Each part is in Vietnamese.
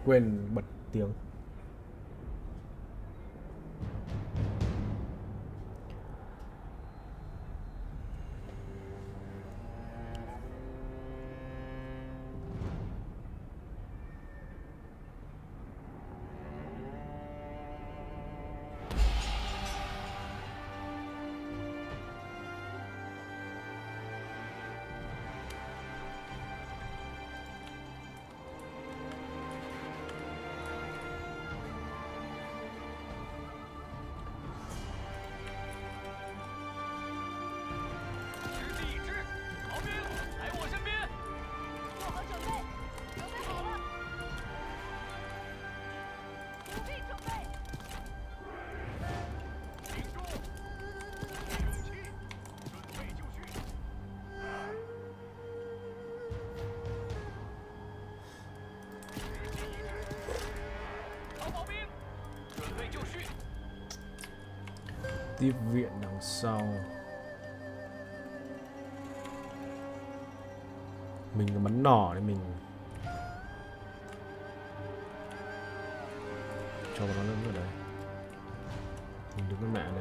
quên bật tiếng. Tiếp viện đằng sau. Mình có bắn nỏ để mình cho nó lên ở đây. Mình đứng cái mẹ này.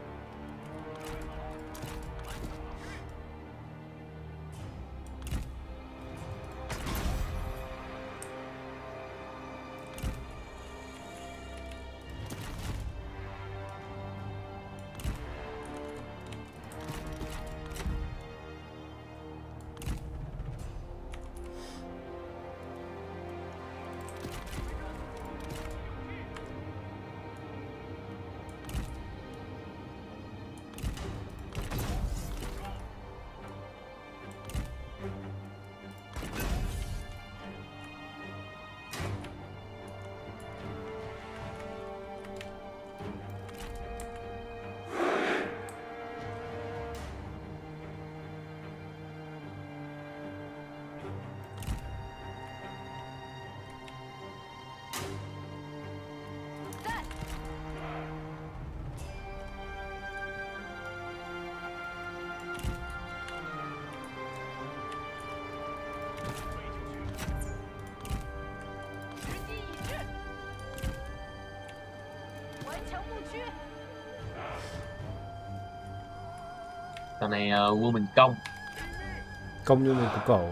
Tờ này quân mình công như mình có cẩu.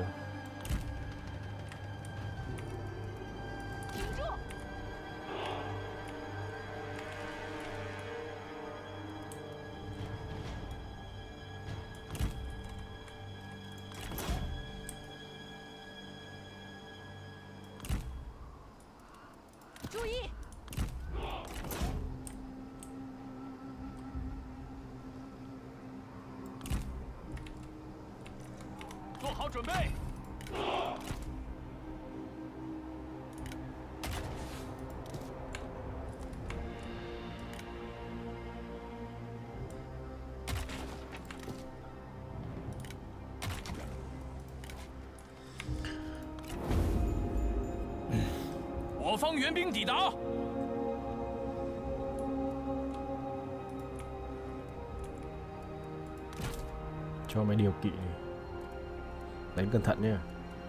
Cho mấy điều kỵ này. Đánh cẩn thận nhé.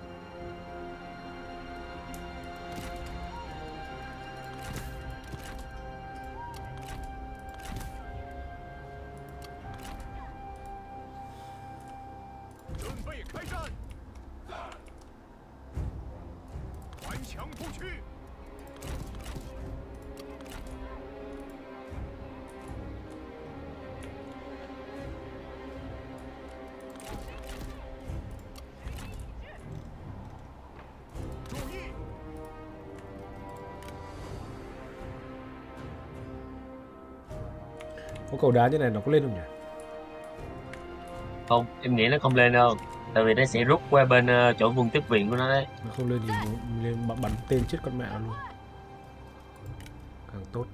Có cầu đá như này nó có lên không nhỉ? không, em nghĩ nó không lên đâu, tại vì nó sẽ rút qua bên chỗ vùng tiếp viện của nó đấy. Nó không lên thì lên bắn tên chết con mẹ luôn. Càng tốt.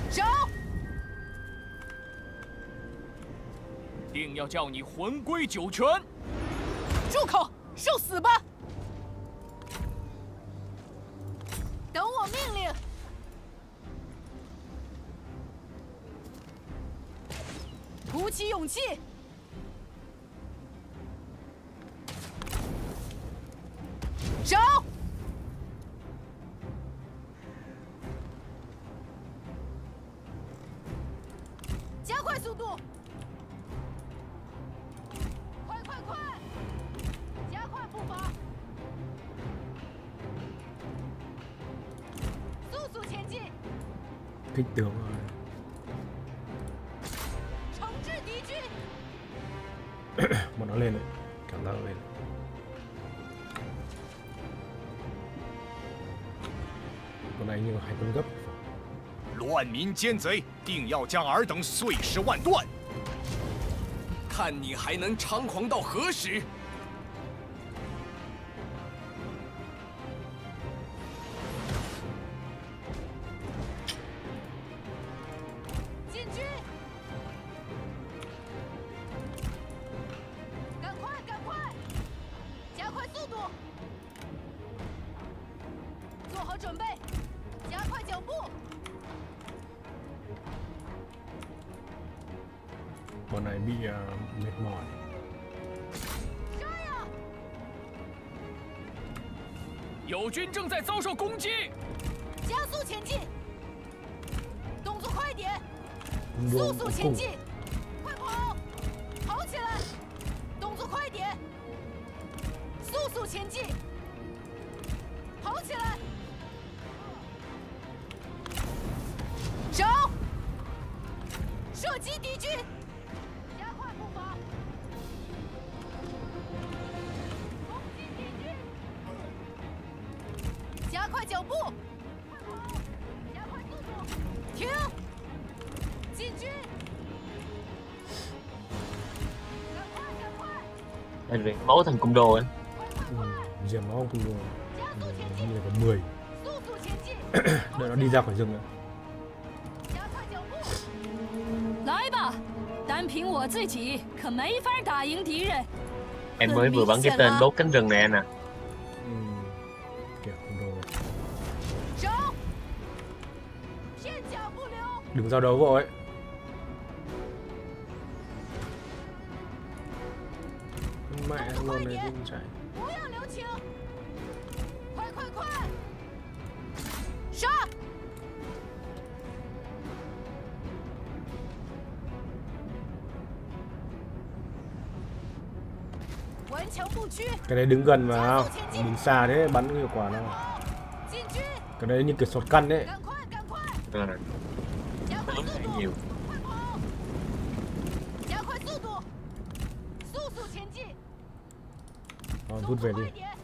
走！ 定要叫你魂归九泉！ 住口！受死吧！等我命令！鼓起勇气！走！加快速度！快快快！加快步伐！速速前进！ Kích tướng rồi. 惩治敌军！ Bọn nó lên rồi. Cảm giác lên. Con này như hai con gấp. 乱民奸贼，定要将尔等碎尸万段！看你还能猖狂到何时！ 进军！赶快，赶快！加快速度！做好准备，加快脚步！ Bọn này bị mệt mỏi. 杀呀！ 友军正在遭受攻击！ 加速前进！动作快点！ Cung 速 đua 速 cuối 前 cùng. 进！快跑！跑起来！动作快点！速速前进！跑起来！走！射击敌军！加快步伐！攻击敌军！加快脚步！快跑！加快速度！停！进军！赶快，赶快！ Tại vì máu thành cung đô ấy. Diệt nó cung đua. 加速前进！ Như là có 10. 速速前进！ Đợi nó đi ra khỏi rừng nữa. 加快脚步！ 来吧，单凭我自己可没法打赢敌人。 Em mới vừa bắn cái tên đốt cánh rừng này anh à. Kìa cung đua. 走！片甲不留！ Đừng giao đấu vội. Mẹ luôn này không chạy. 不要留情！快快快！杀！顽强不屈！ Cái đấy đứng gần vào. Đứng xa thế bắn có hiệu quả đâu. 进军！ Cái đấy như kiểu sọt căn đấy. 赶快，赶快！ À, 加快速 hơi 度！ nhiều. 快跑！加快速度！速速前进！ Rồi, 动 rút 作 về 快 đi. 点！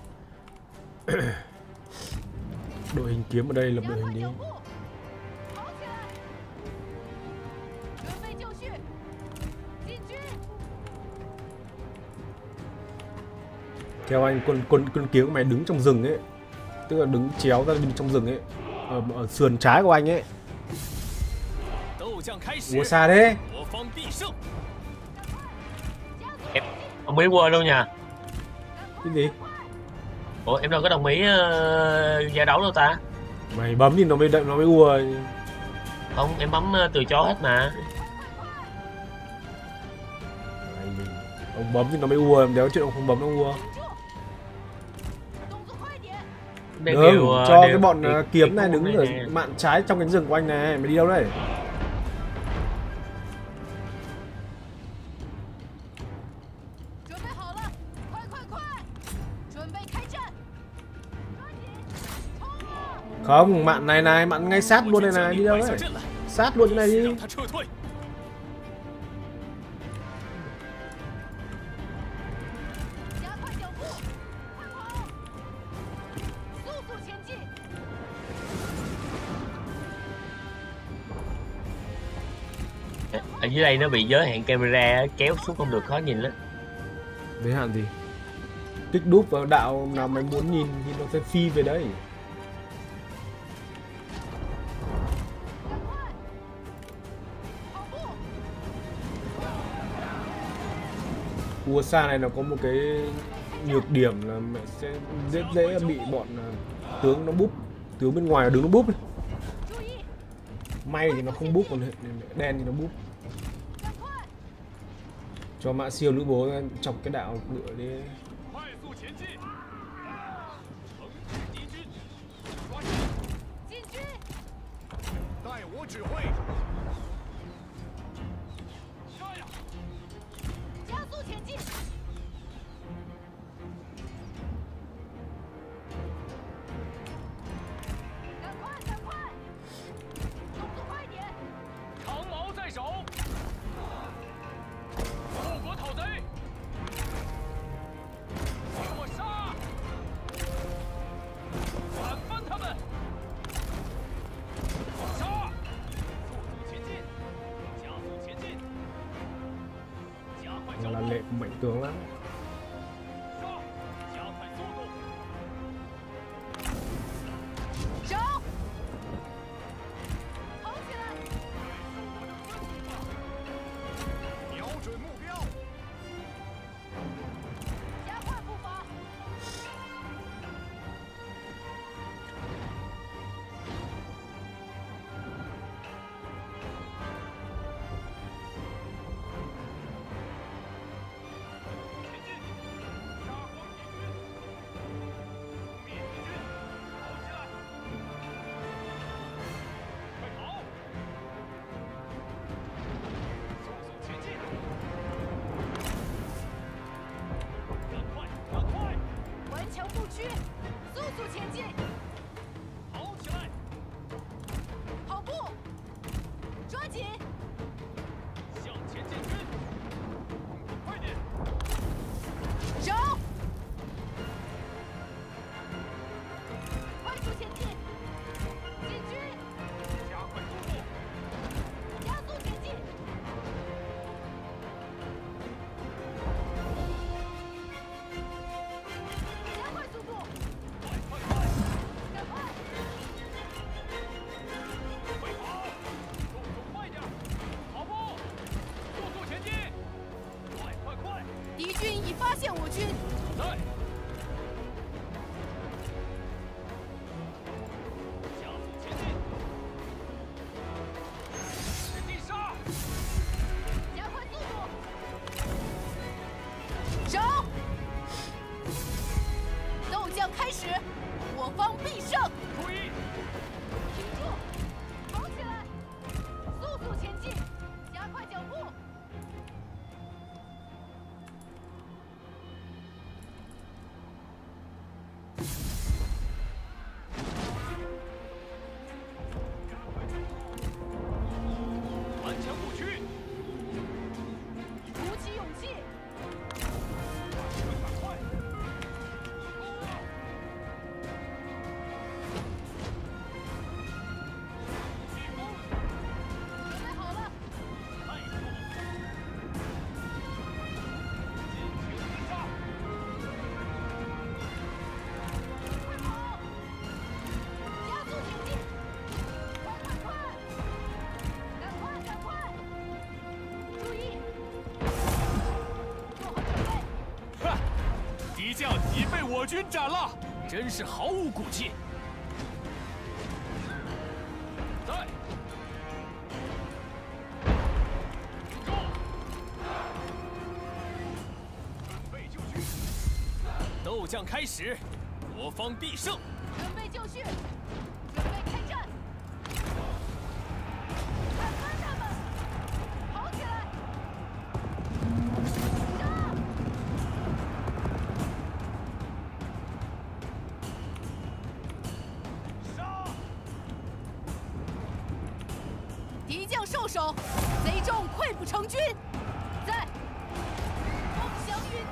Đội hình kiếm ở đây lập 加 đội 快 hình đi. 脚步！跑起来！准备就绪！进军！ Theo anh con kiếm của mày đứng trong rừng ấy. Tức là đứng chéo ra bên trong rừng ấy. Ở sườn trái của anh ấy. 斗将开始 Ủa，xa thế. 我方必胜！ Em đồng ý qua luôn nha. Cái gì? Ủa em đâu có đồng ý giải đấu đâu ta. Mày bấm thì nó mới ùa. Không, em bấm từ chối hết mà. Ông bấm thì nó mới ùa, đéo chuyện ông không bấm nó ùa. 动作快点！ Đây Đừng, đều, cho đều- cái bọn đều- kiếm này đều đứng này ở nè. mạn trái trong cánh rừng của anh này. Mày đi đâu đây? 准备好了，快快快！准备开战！抓紧，冲啊！ Không, mạn này này, mạn ngay sát 我 luôn 先 này 将 này, 你 đi đâu 摆下 đấy? 阵来， Sát luôn cái này đi. 让他撤退。 加快脚步，快跑！速速前进！ Ở dưới đây nó bị giới hạn camera á, kéo xuống không được khó nhìn lắm. Giới hạn gì? Tích đúp vào đạo nào mày muốn nhìn thì nó sẽ phi về đấy. 赶快！ USA này nó có một cái nhược điểm là mẹ sẽ dễ bị bọn tướng nó búp, tướng bên ngoài là đứng nó búp. May thì nó không búp, còn đen thì nó búp. Cho mã siêu lữ bố chọc cái đạo ngựa đi. 指挥，杀呀！ 加速前进！赶快，赶快！动作快点！ 长矛在手，护国讨贼，给我杀！砍翻他们！杀！ là lệ của mệnh tướng lắm. 已被我军斩了，真是毫无骨气。在，住，准备就绪，斗将开始，我方必胜。 准备就绪，准备开战。砍翻他们，跑起来！ 敌将受首，贼众溃不成军。在，风翔云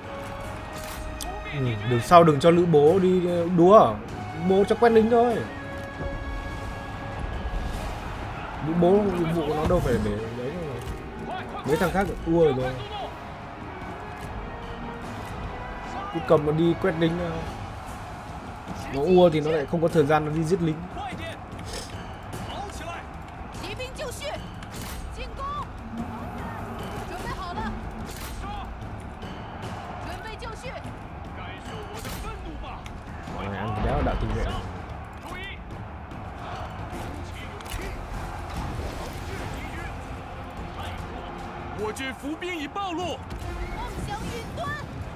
端。 Đường sau đừng cho lữ bố đi đúa, bố cho quét lính thôi. Lữ bố nhiệm vụ nó đâu phải để đấy rồi. Mấy thằng khác ua rồi. Cứ cầm nó đi quét lính, nó ua thì nó lại không có thời gian nó đi giết lính. 进攻！准备好了！ 我军伏兵已暴露， 梦想云端，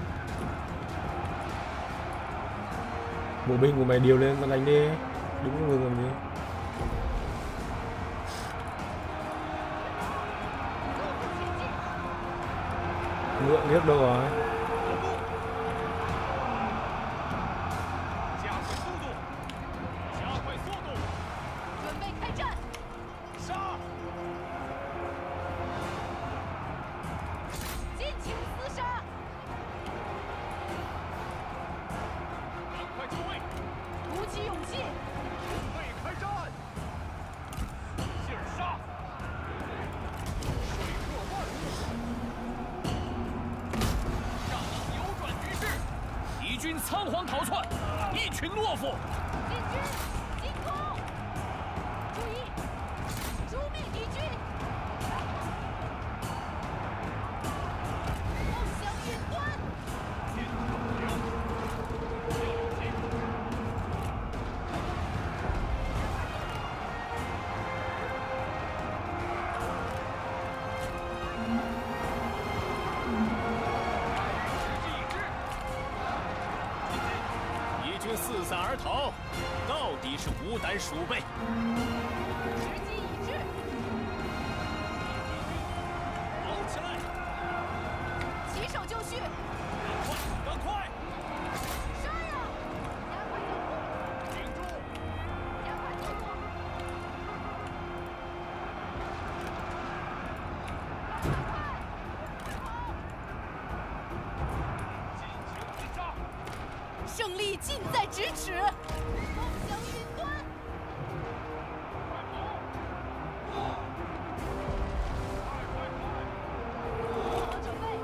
Bộ binh của mày điều lên mà đánh đi. Đứng trong rừng làm gì? 速速前进， Ngựa biết đâu rồi? 加快速度，加快速度， 准备开战， 杀！ 尽情厮杀， 赶快就位， 鼓起勇气， 准备开战！劲儿杀！水过万物，让我扭转局势。敌军仓皇逃窜，一群懦夫。 进军，进攻，注意，诛灭敌军，梦想云端， 敌军四散而逃，到底是无胆鼠辈。 时机已至， 跑起来！ 起手就绪， 赶快，赶快！ 杀呀！加快脚步， 顶住！ 加快速度，快快尽情厮杀！ 胜利近在咫尺，梦想云端，做好准备，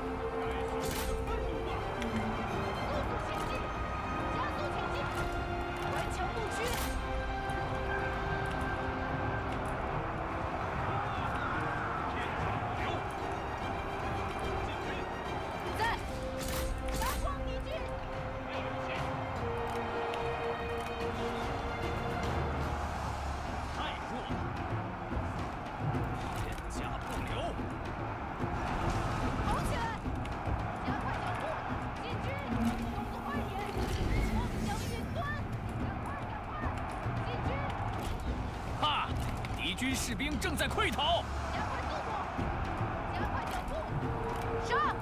速速前进，加速前进，顽强不屈，在，杀光敌军， 太弱了，片甲不留。 跑起来，加快脚步，进军，动作快点，梦想云端，赶快，进军， 哈！敌军士兵正在溃逃。 加快速度，加快脚步，杀！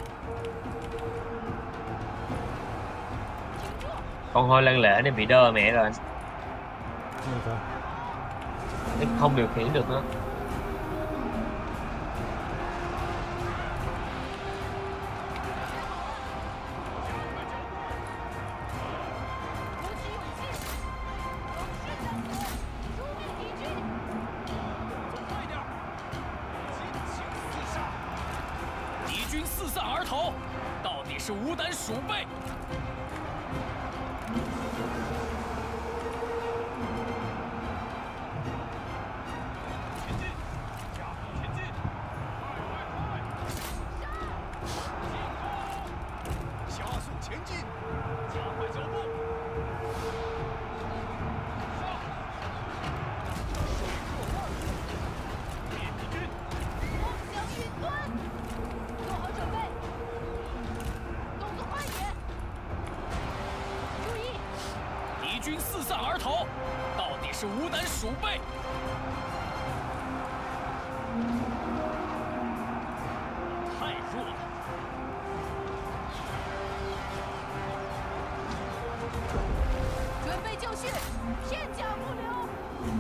停住， Con hôi lăng lệ này bị đơ mẹ rồi. Làm sao? Nó không điều khiển được nữa. 鼓起勇气，勇士在此，诛灭敌军， 走快点，尽情厮杀！敌军四散而逃，到底是无胆鼠辈。前进，加速前进，快！加速前进，加快脚步。灭敌军！ 梦想云端，做好准备，动作快点，注意， 敌军四散而逃，到底是无胆鼠辈。太弱了， 准备就绪，片甲不留，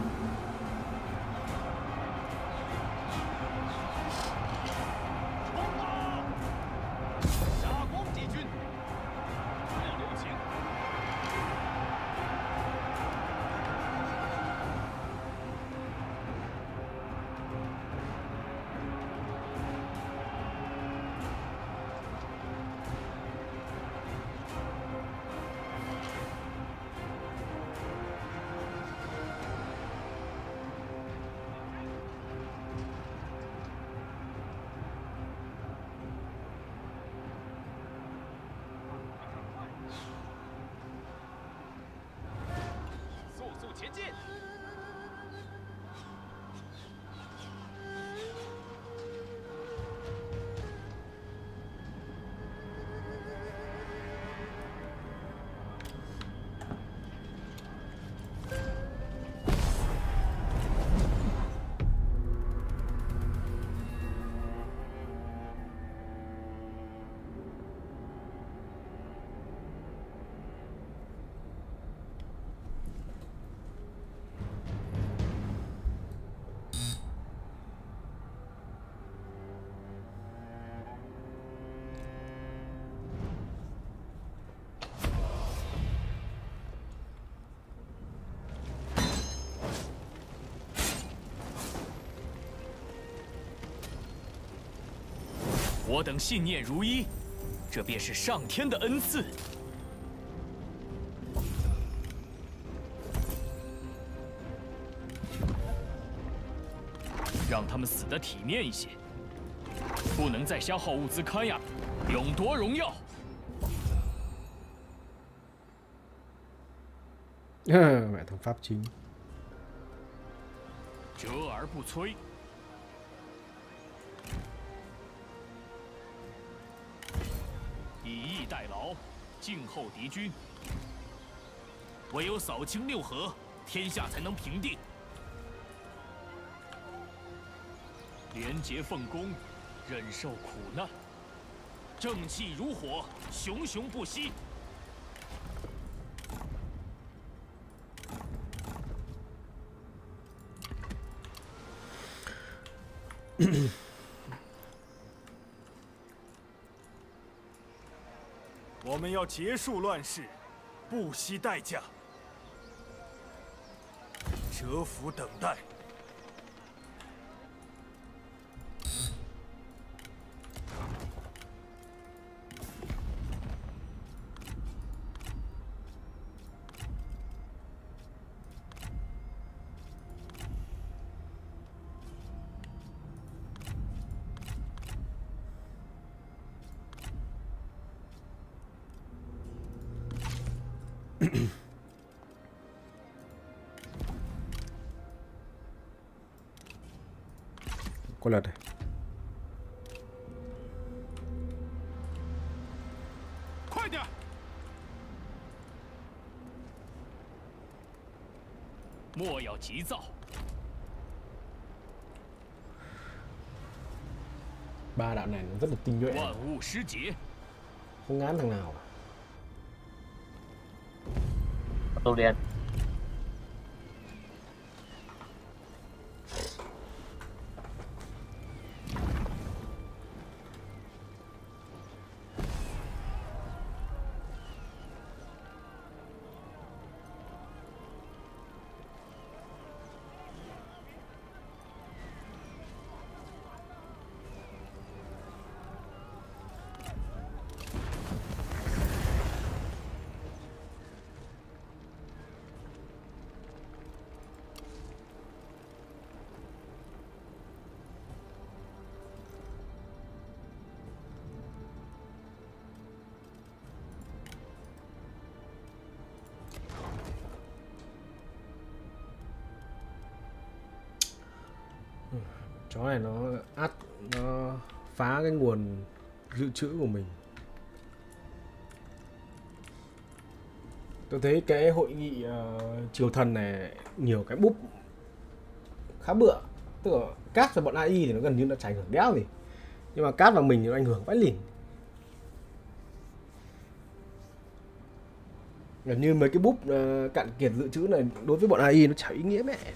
冲啊！杀光敌军！不要留情。 我等信念如一，这便是上天的恩赐。让他们死得体面一些，不能再消耗物资勘呀，勇夺荣耀。 Mẹ thằng Pháp chính. 折而不摧。以逸待劳，静候敌军。唯有扫清六合，天下才能平定。廉洁奉公，忍受苦难，正气如火，熊熊不息。我们要结束乱世，不惜代价，蛰伏等待。 Có lật này. Ba đạo này nó rất là tinh nhuệ, không ngán thằng nào. Tô đen. Chó này nó phá cái nguồn dự trữ của mình. Tôi thấy cái hội nghị triều thần này nhiều cái búp khá bựa. Tức là cát vào bọn AI thì nó gần như nó chả ảnh hưởng đéo gì, nhưng mà cát vào mình thì nó ảnh hưởng vãi lìn. Gần như mấy cái búp cạn kiệt dự trữ này đối với bọn AI nó chả ý nghĩa mẹ gì.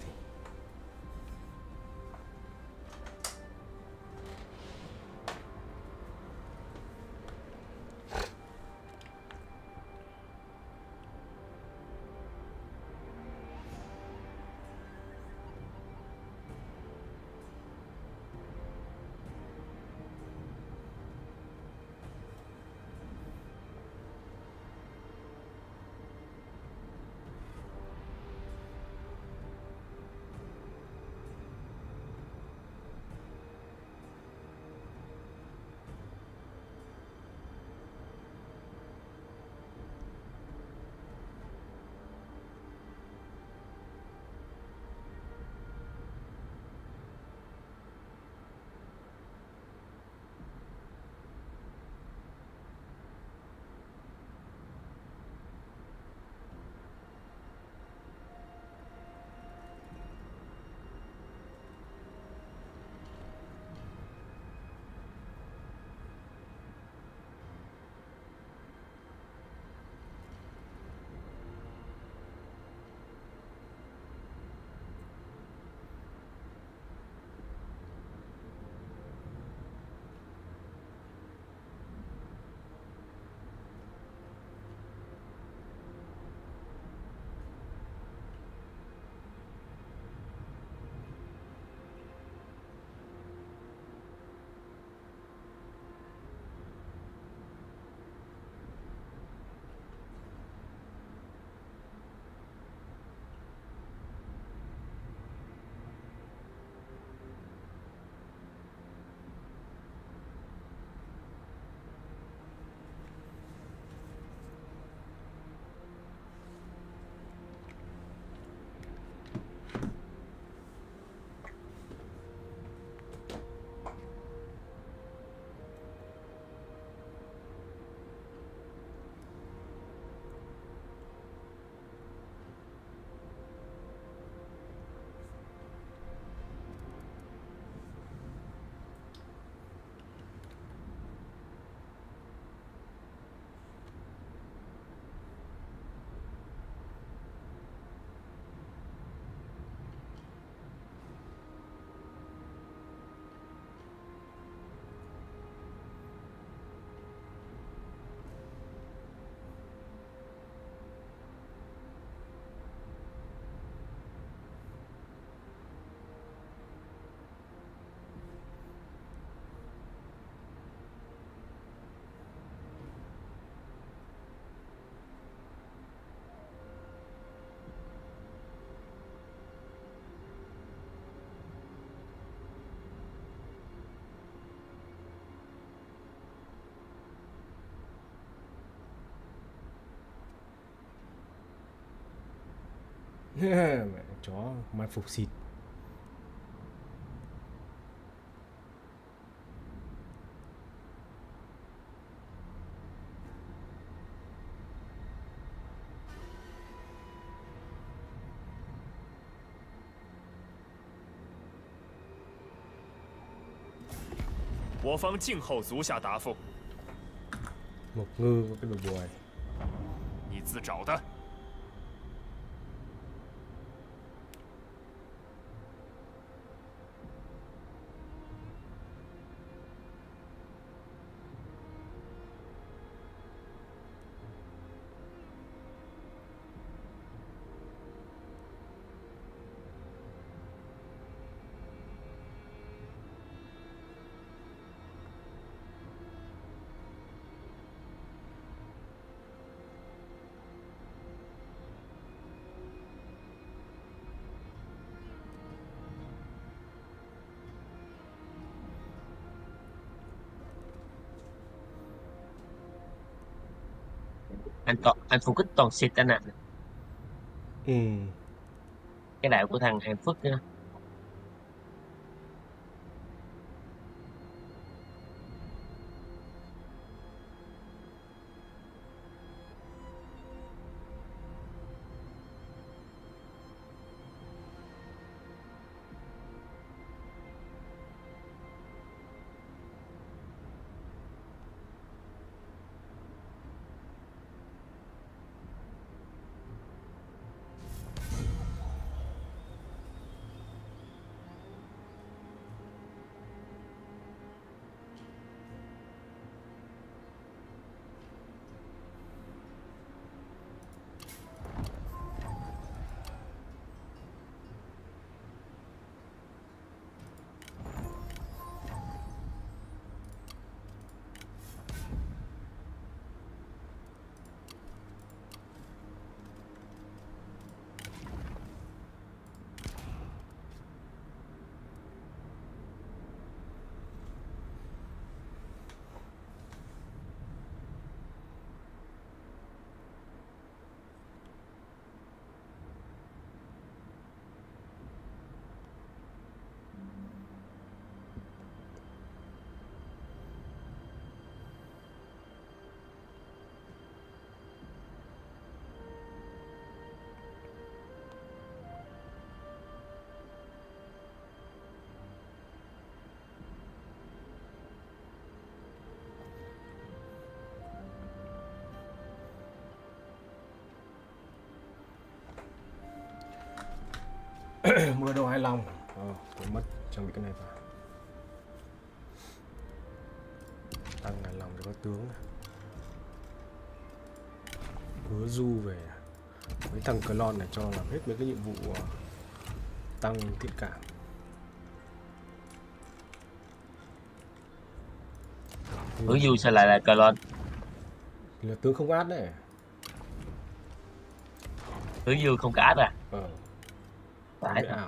Mẹ chó mai phục xịt. 我方静候足下答复。 Một ngư với cái đồ bùi. 你自找的。 Anh phục kích toàn xịt anh ạ. Ừ. Cái đạo của thằng Hàn Phước nữa. Mưa đâu 25. Tôi mất trang bị cái này vào. Tăng 25 để có tướng. Hứa du về mấy thằng clone này cho làm hết mấy cái nhiệm vụ tăng thiện cảm. Hứa du sao lại là clone? Là tướng không át đấy. Hứa du không có át à? Phải ảo.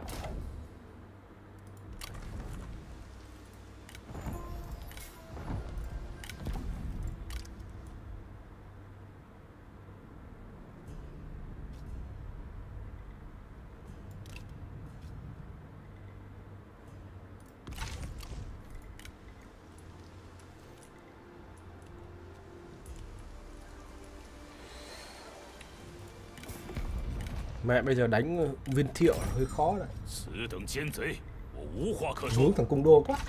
Mẹ bây giờ đánh viên thiệu là hơi khó đấy. Hướng thằng cung đô quá.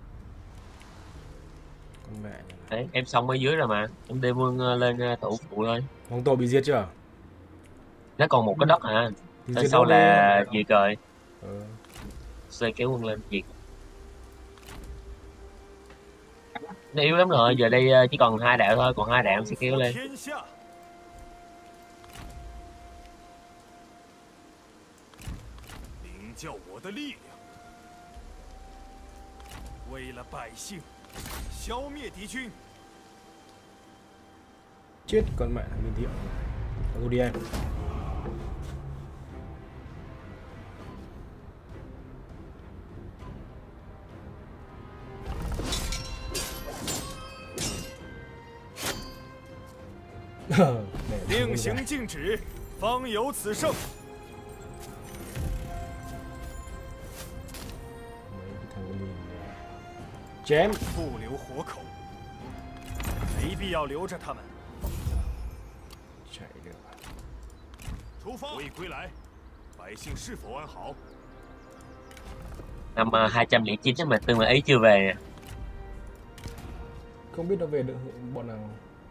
Con mẹ. Đấy, em xong ở dưới rồi mà. Em đem quân lên thủ phụ thôi. Hoàng Tổ bị giết chưa? Nó còn một cái đất hả? Đến sau là diệt rồi. Xoay kéo quân lên diệt. Nó yếu lắm rồi, giờ đây chỉ còn 2 đạo thôi, còn 2 đạo em sẽ kéo lên. 叫我的力量，为了百姓，消灭敌军。 Chết con mẹ thằng Viên Thiệu này. Thôi đi em. chém. 不留活口，没必要留着他们。 Chạy được. 出发，未归来，百姓是否安好？ Năm 209 chắc mà Tương mà ấy chưa về. Không biết nó về được bọn nào.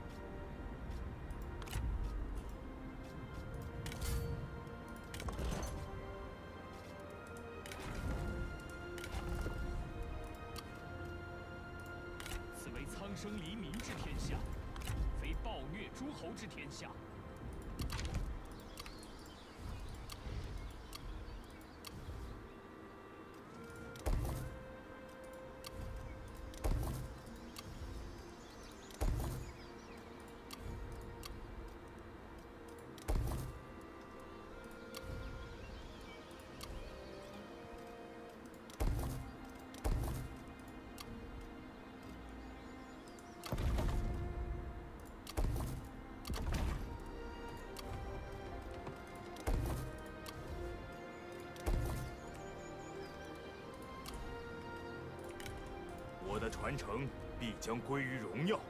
我的传承必将归于荣耀。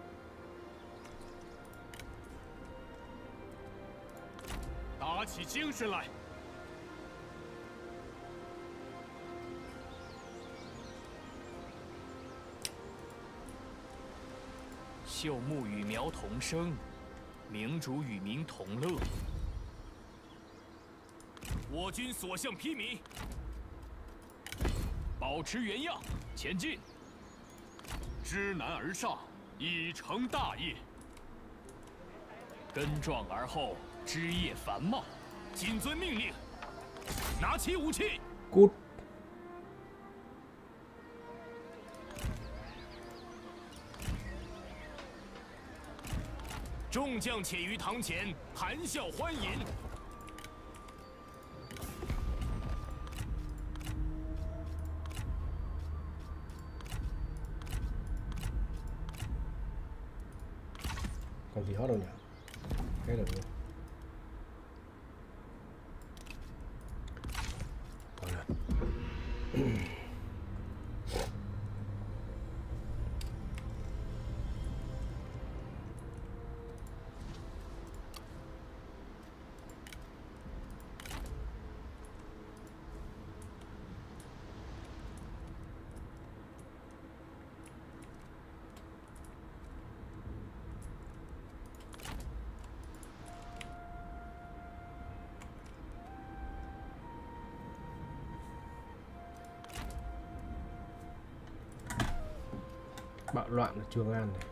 打起精神来！ 秀木与苗同生，明主与民同乐。 我军所向披靡， 保持原样，前进。 知难而上，以成大业。 根壮而后，枝叶繁茂。 谨遵命令，拿起武器。 Cút. 众将且于堂前谈笑欢饮。 Còn gì hot đâu nhỉ? Cái được luôn. Còn là. Bạo loạn ở Trường An này.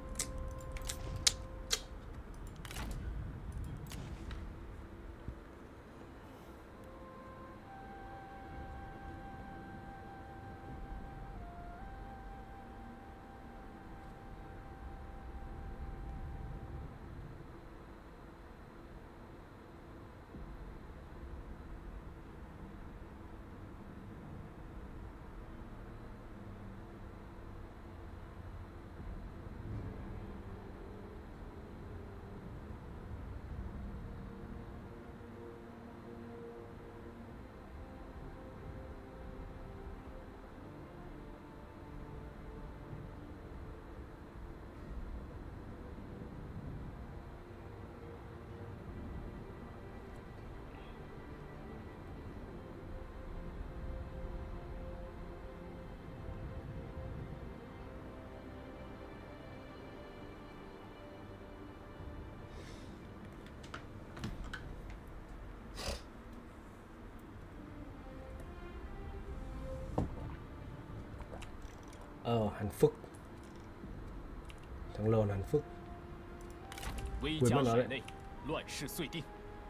Hàn Phúc. Thằng lồn Hàn Phúc. 威加海内，乱世遂定。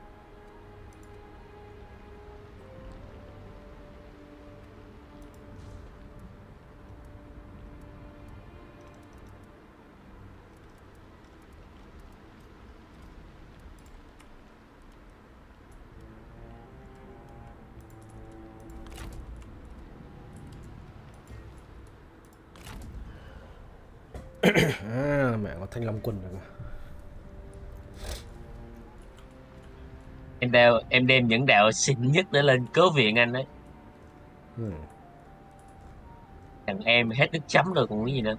À, mẹ có Thanh Long Quân rồi mà. Em đem những đạo xịn nhất để lên cứu viện anh đấy. Thằng em hết nước chấm rồi còn cái gì nữa.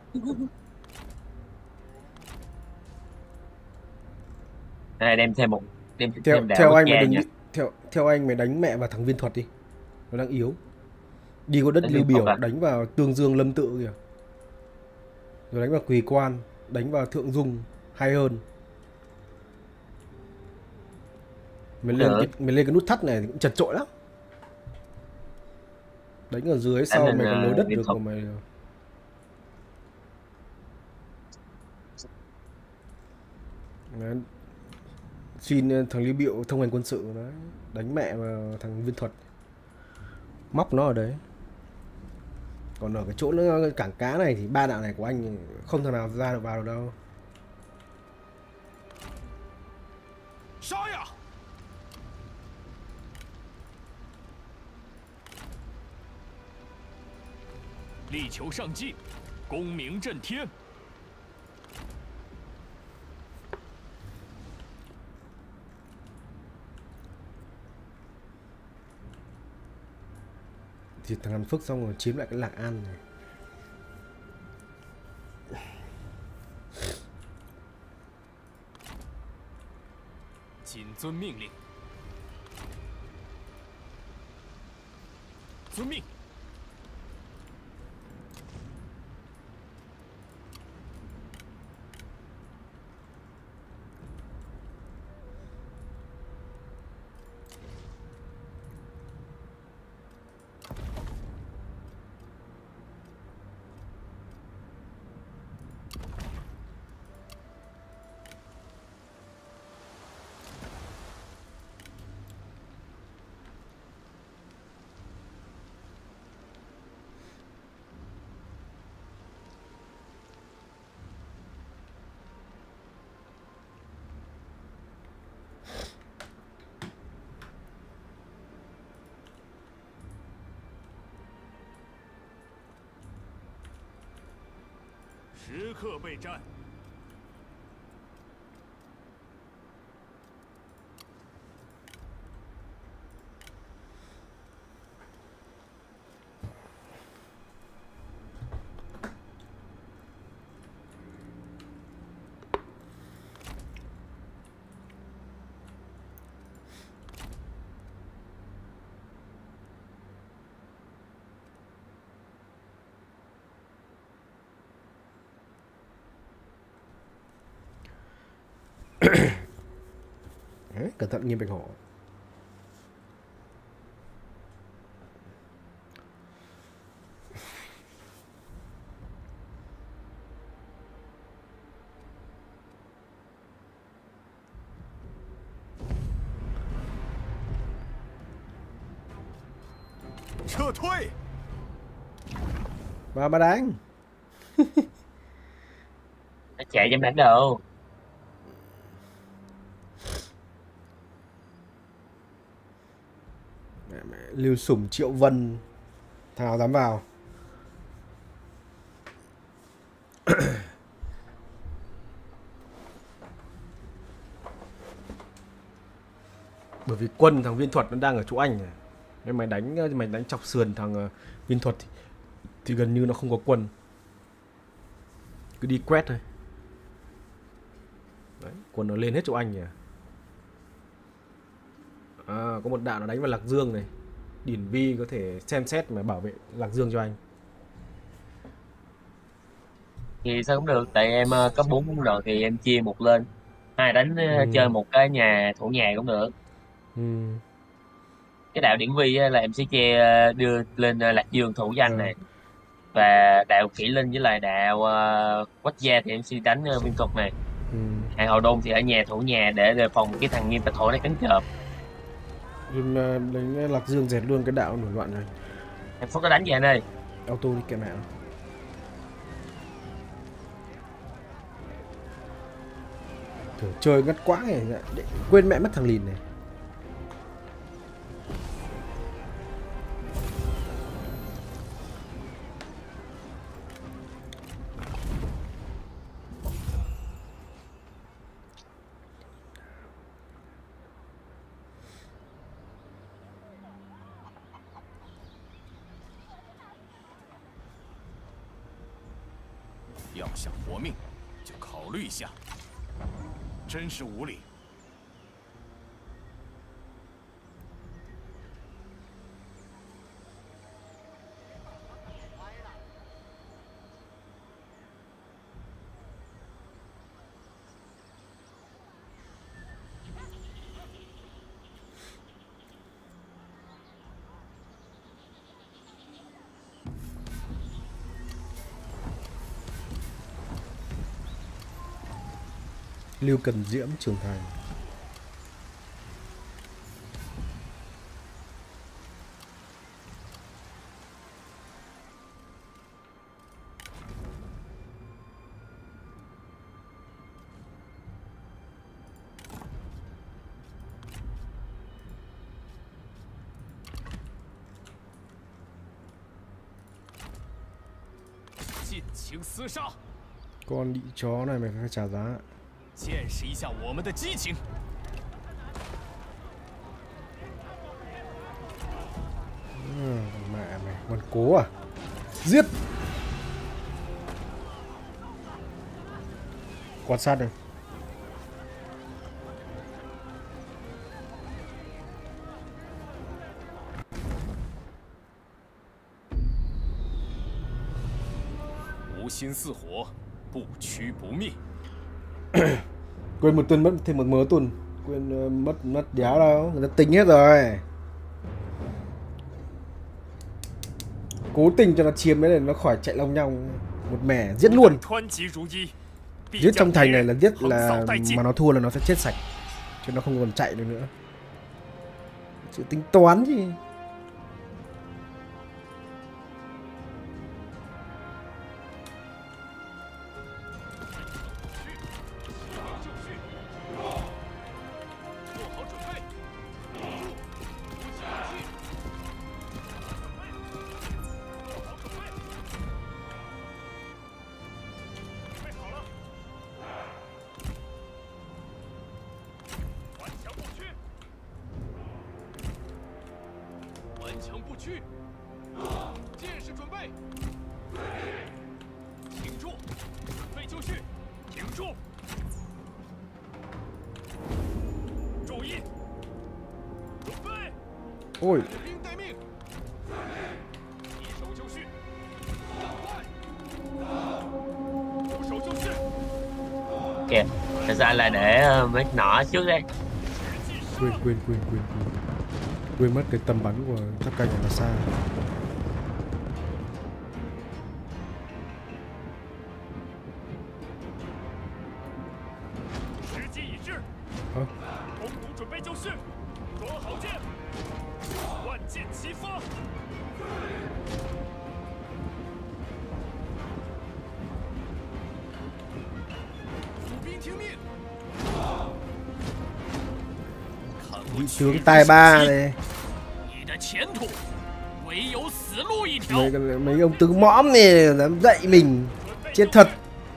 Đây đem thêm thêm đạo Theo quốc anh mày gia đừng nha. đi, theo anh mày đánh mẹ vào thằng Viên Thuật đi, nó đang yếu. Đi qua đất Đánh Lưu Viên Thuật Biểu à? đánh vào Tương Dương Lâm Tự kìa, rồi đánh vào Quỳ Quan, đánh vào Thượng Dung hay hơn. Mày lên cái nút thắt này thì cũng chật chội lắm. Đánh ở dưới Đánh sau lên mày còn nối đất Viên được Thuật. của mày. Đấy. Xin thằng Lưu Biểu thông hành quân sự đấy, đánh mẹ vào thằng Viên Thuật, móc nó ở đấy. Còn ở cái chỗ nữa, cảng cá này thì ba đạo này của anh không thằng nào ra được vào được đâu. 杀呀！ 力求上进，功名震天。 Thì thằng Hàn Phước xong rồi chiếm lại cái Lạc An này. 谨遵命令。遵命。 时刻备战。 Đấy, cẩn thận Nghiêm Bạch Hổ. 撤退！ Và mà đánh. Nó chạy trong đánh đâu. Lưu Sủng, Triệu Vân, thằng nào dám vào. Bởi vì quân thằng Viên Thuật nó đang ở chỗ anh này. Nên mày đánh chọc sườn thằng Viên Thuật thì gần như nó không có quân. Cứ đi quét thôi. Đấy, quân nó lên hết chỗ anh nhỉ. À, có một đạo nó đánh vào Lạc Dương này. Điển Vi có thể xem xét mà bảo vệ Lạc Dương cho anh. Thì sao cũng được, tại em có 4 quân đội thì em chia một lên. Hai đánh chơi một cái nhà thủ nhà cũng được. Cái đạo Điển Vi á, là em sẽ đưa lên Lạc Dương thủ danh này. Và đạo Kỷ Linh với lại đạo Quách Gia thì em sẽ đánh Viên Thuật này. Hàng Hậu Đôn thì ở nhà thủ nhà để đề phòng cái thằng Nghiêm Bạch Hổ nó cắn chợp. Đánh Lạc Dương dẹp luôn cái đạo nổi loạn này. Em Phúc nó đánh về anh ơi. Auto đi kèm mẹ. Thử chơi ngắt quãng này, quên mẹ mất thằng Lìn này. 要想活命，就考虑一下。 真是无礼。 Lưu Cần Diễm trưởng thành. Con bị chó này mày phải trả giá. 见识一下我们的激情。 Mẹ mày còn cố à? Giết. Quan sát này. Ú心似火，不屈不灭。 Quên một tuần mất thêm một mớ tuần. Quên mất đéo đâu, người ta tính hết rồi. Cố tình cho nó chiếm đấy để nó khỏi chạy long nhong. Một mẻ giết luôn. Giết trong thành này là giết là mà nó thua là nó sẽ chết sạch. Chứ nó không còn chạy được nữa. Sự tính toán gì. Ôi. Kìa, thật ra là để mấy nỏ trước đây. Quên mất cái tầm bắn của tháp canh này là xa. Vị tướng tài ba này. Mấy ông tướng mõm này dám dạy mình. Chết thật.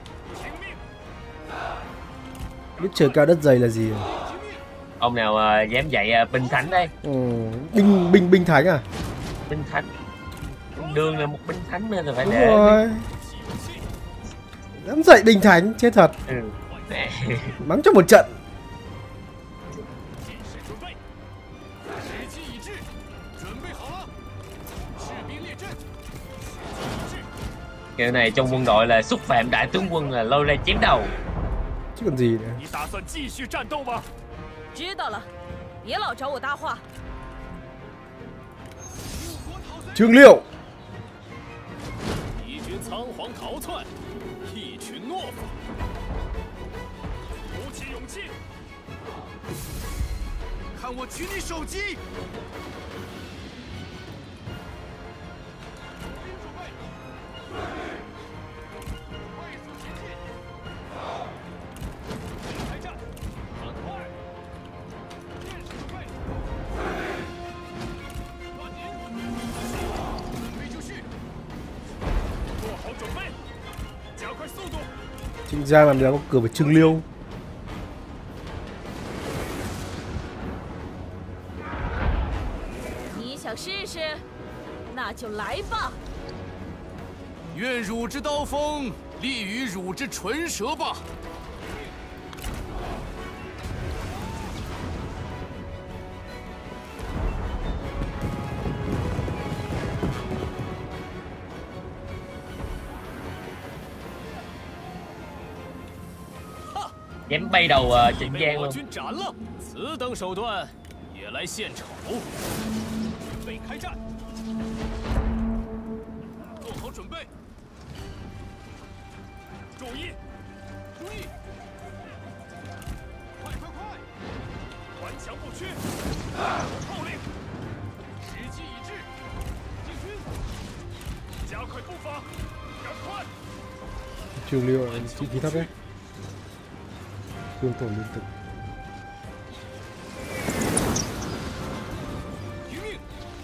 Biết trời cao đất dày là gì à? Ông nào dám dạy binh thánh đây? Binh thánh à? Binh thánh. Đường là một binh thánh nên là phải đúng để. Rồi. Dám dạy binh thánh chết thật. Mắng cho một trận. Kiểu này trong quân đội là xúc phạm đại tướng quân, là lôi ra chém đầu. Chứ còn gì nữa. Trương Liêu. Trịnh Giang làm gì có cửa với Trương Liêu. 立于汝之唇舌吧！ chém bay đầu Trịnh Giang 我 luôn. 军斩了，此等手段也来献丑。准备开战，做好准备。注意，注意！快快快！顽强不屈！号令，时机已至，进军！加快步伐，赶快！ Trường Liêu chi phí thấp đấy. Thương tổn liên tục. 听命！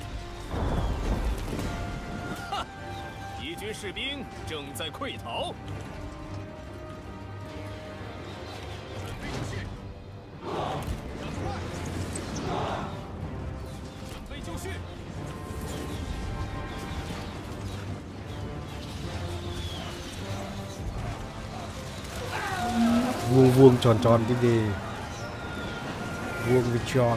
哈！敌军士兵正在溃逃。准备就绪！赶快！准备就绪！ Vuông vuông tròn tròn cái gì? Vuông với tròn.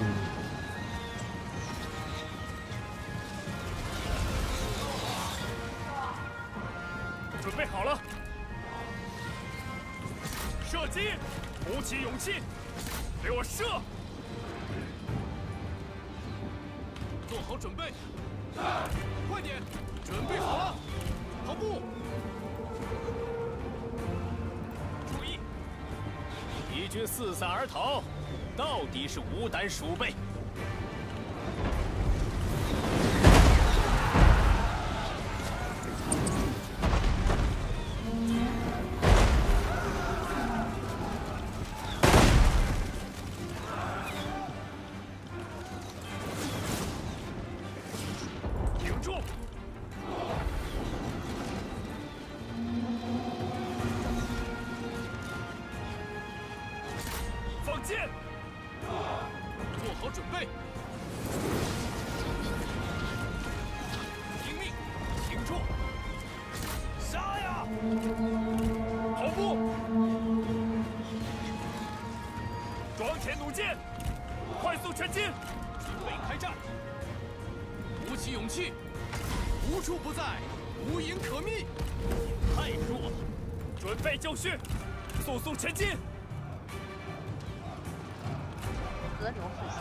准备好了，射击，鼓起勇气，给我射！ 做好准备，快点！准备好了，跑步！注意，敌军四散而逃，到底是无胆鼠辈。 挺住！放箭！ 做好准备，听命，挺住！ 杀呀！跑步！装填弩箭，快速前进！ 准备开战！鼓起勇气，无处不在，无影可觅。 太弱了，准备就绪，速速前进！ 和牛复苏。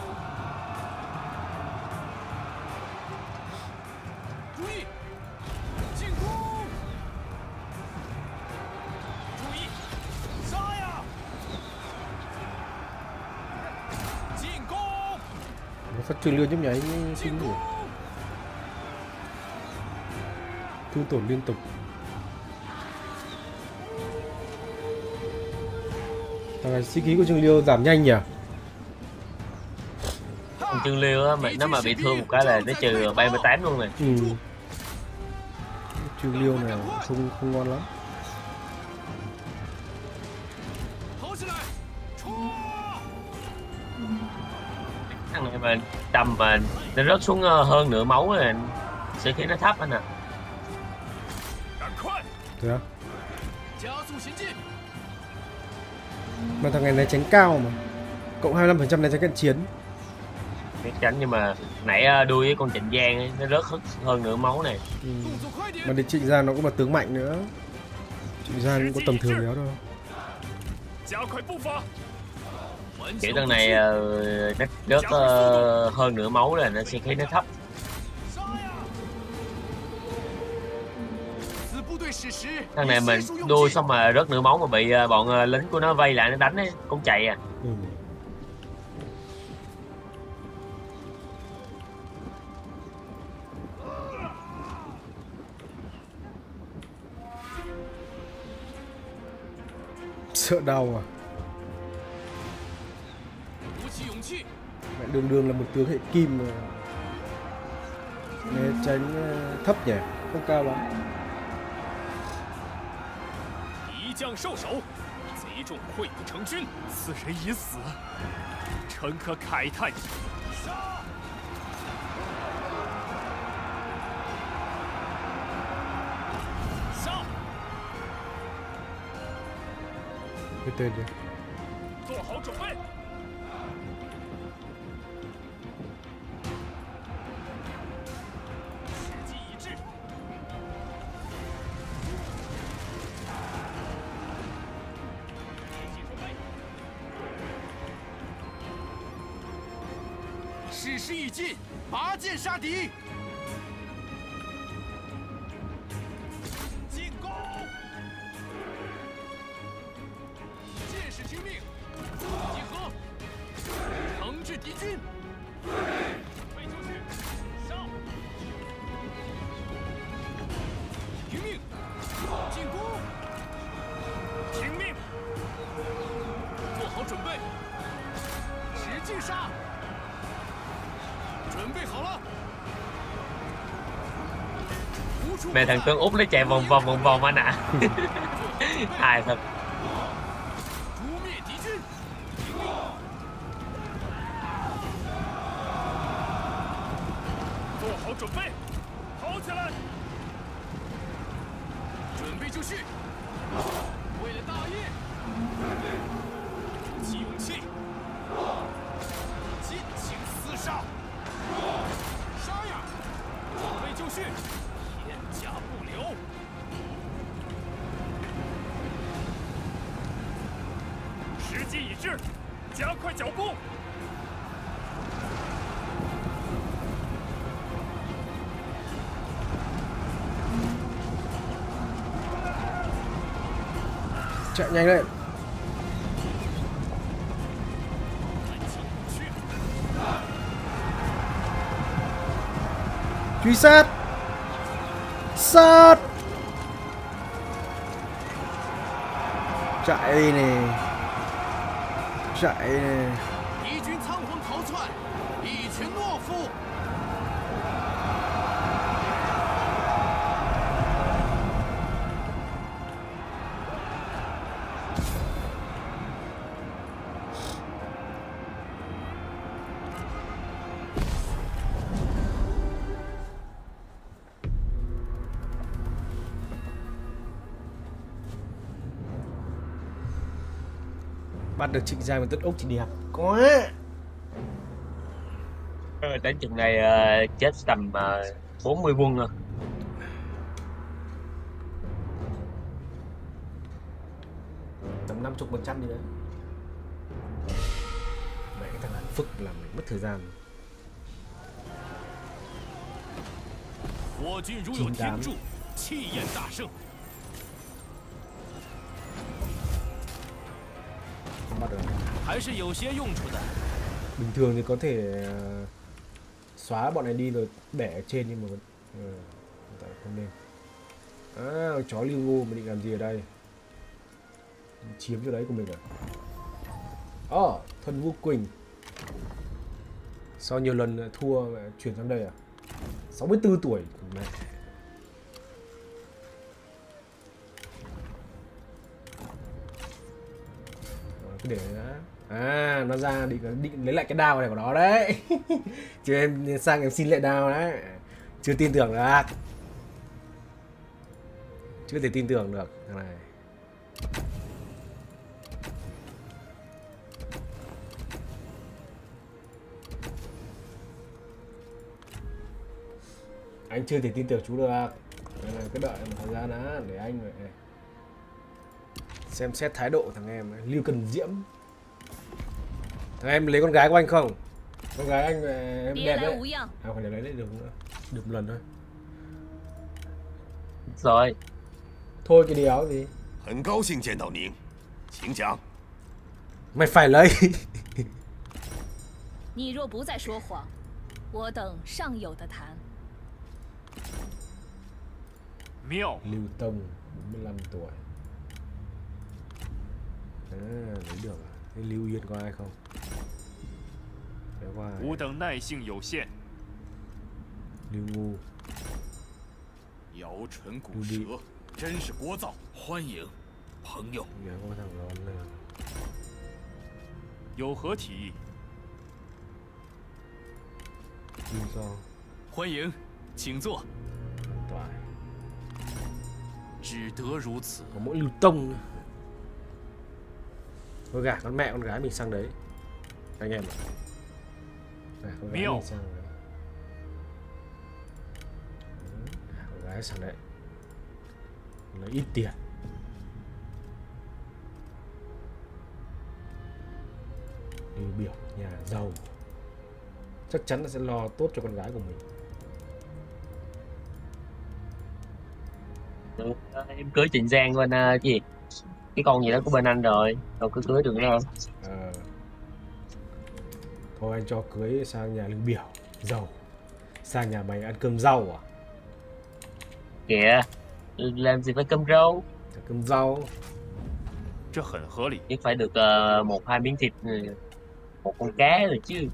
注意，进攻！注意，杀呀！进攻！ Nó phát trường Liêu nhấp nháy kinh rồi. Thương tổn liên tục. Thằng này sĩ khí của Trường Liêu giảm nhanh nhỉ? Con Trương Liêu á, nó mà bị thương một cái là nó trừ 38 luôn này. Ừ. Trường Liêu này không ngon lắm. 跑起来，冲！ Thằng này mà tầm mà nó rớt xuống hơn nửa máu rồi, sẽ khiến nó thấp anh à. 赶快！ Thế á? 加速前进！ Mà thằng này né tránh cao mà. Cộng 25% né tránh cận chiến. Né tránh nhưng mà nãy đuôi với con Trịnh Giang ấy, nó rớt hơn nửa máu này. Ừ. 动作快点！ Mà để Trịnh Giang nó cũng là tướng mạnh nữa. Trịnh Giang cũng có tầm thường béo thôi. 加快步伐！ Kiểu thằng này nó rớt hơn nửa máu rồi, nó sẽ khiến nó thấp. 杀呀！此部队史实 Thằng này 以 mình 悉数用 đuôi 尽 xong mà rớt nửa máu mà bị bọn lính của nó vây lại nó đánh ấy, cũng chạy à. Ừ. Sợ đau à? 鼓起勇气， Mẹ đường đường là một tướng hệ kim mà né tránh thấp nhỉ, không cao lắm. 一将受首，贼众溃不成军，此人已死，臣可慨叹矣。 杀！杀！ cái tên đi. 做好准备。时机一致。联系准备。 矢势已尽，拔剑杀敌。进攻！剑士听命，集合，惩治敌军。 飞出去，上！ 听命，进攻！ 听命， 做好准备，使劲杀！准备好了。 Mẹ thằng tướng Út nó chạy vòng vòng anh ạ. Hài thật. 诛灭敌军。 做好准备，跑起来！ 准备就绪，为了大业，鼓起勇气，尽情厮杀，杀呀！准备就绪，天下不留。 时机已至，加快脚步。 chạy nhanh lên. Truy sát. Sát. Chạy đi nè. Chạy nè. 敌军仓皇逃窜，一群懦夫。 Bắt được Trịnh Giang và Tất Úc thì đẹp quá. Đến chừng này chết tầm 40 quân rồi. Tầm 50% đi đấy. Mẹ cái thằng Hàn Phức làm mình mất thời gian. 我军如有天助，气焰大盛。 Bắt được. 还是有些用处的。 Bình thường thì có thể xóa bọn này đi rồi để ở trên nhưng mà không nên. À, chó Lưu Ngô mà định làm gì ở đây? Chiếm chỗ đấy của mình à? Thần Vô Quỳnh. Sau nhiều lần thua mà chuyển sang đây à? 64 tuổi của mẹ. Cứ để đó. À, nó ra định lấy lại cái đao này của nó đấy. Chứ em sang em xin lại đao đấy. Chưa tin tưởng được. Chưa thể tin tưởng được thằng này. Anh chưa thể tin tưởng chú được. Cứ đợi một thời gian đã để anh vậy. Xem xét thái độ thằng em ấy. Lưu Cần Diễm. Thằng em lấy con gái của anh không? Con gái anh em đẹp đấy. À phải lấy được nữa. Được một lần thôi. Rồi. Thôi cái đéo gì. 很高兴见到您，请讲。 Mày phải lấy. 你若不再说谎，我等尚有的谈。 妙。 Lưu Tông 45 tuổi. À, lấy được à? Thế Lưu Yên có ai không? Qua 吾等耐性有限。 Lưu Ngu. 摇唇鼓舌，真是聒噪。欢迎，朋友。 Có thằng lon này. 有何提议？ Lưu Do. 欢迎，请坐。 Toại. 只得如此。 Có mỗi Lưu Tông. Thôi gả con mẹ con gái mình sang đấy anh em ạ. Gả con gái mình sang đấy. Gả con gái sang đấy lấy ít tiền. Lưu Biểu nhà giàu, chắc chắn là sẽ lo tốt cho con gái của mình. Em cưới Trịnh Giang bên gì cái con gì đó của bên anh rồi, đâu cứ cưới được nữa không? Thôi anh cho cưới sang nhà Lưu Biểu giàu. Sang nhà mày ăn cơm rau à? Kìa, làm gì phải cơm rau? Cơm rau. 这很合理。 Nhất phải được 1-2 miếng thịt, một con cá rồi chứ.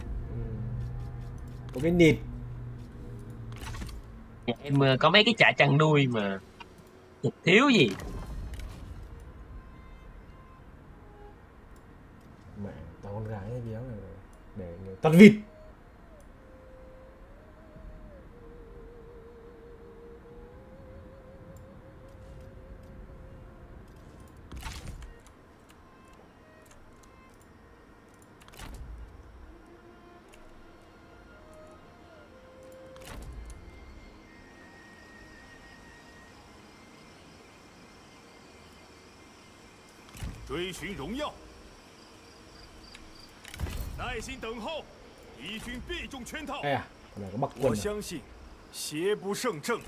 Có cái nịt. Nhà em có mấy cái chả chăn nuôi mà thịt thiếu gì. Mẹ tao con gái hay béo này để tắt vịt. 追寻荣耀，耐心等候，敌军必中圈套。 Ê à, con này có Bắc 我 quân à? 相信，邪不胜正。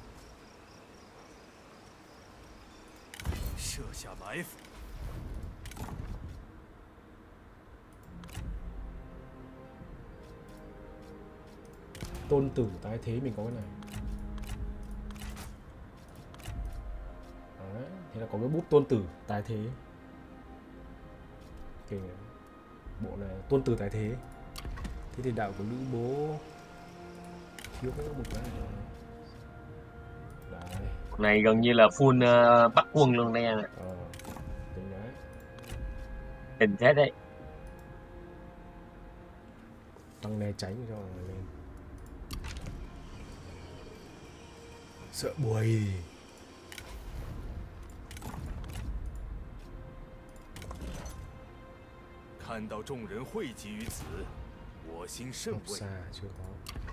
设下埋伏， Tôn tử tái thế mình có cái này. Đấy, thế là có cái bút tôn tử tái thế. Okay. Bộ này tôn tử tái thế. Thế thì đạo của Lữ Bố thiếu có một cái này. Đấy. Này gần như là full Bắc quân luôn đây anh ạ. Tính đấy. Tình thế đấy. Tăng né tránh cho lên. Sợ bùi. 看到众人汇集于此，我心甚 Học 慰。 xa chưa có.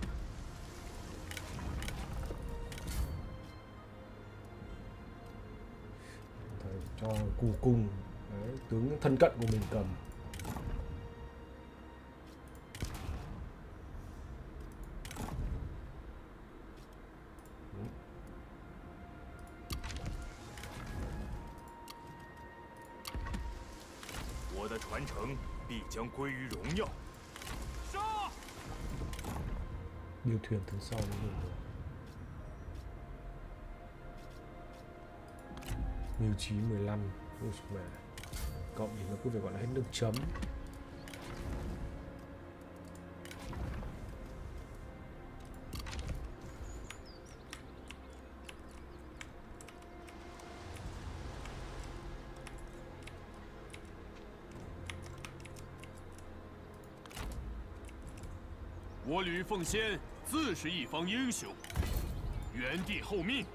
Thôi, cho cù cung. Đấy, tướng thân cận của mình cầm. Điều thuyền thứ sau mới dùng được. Mưu trí 15. Mà cộng thì nó cứ phải gọi là hết nước chấm. "我吕奉先自是一方英雄，元帝厚命。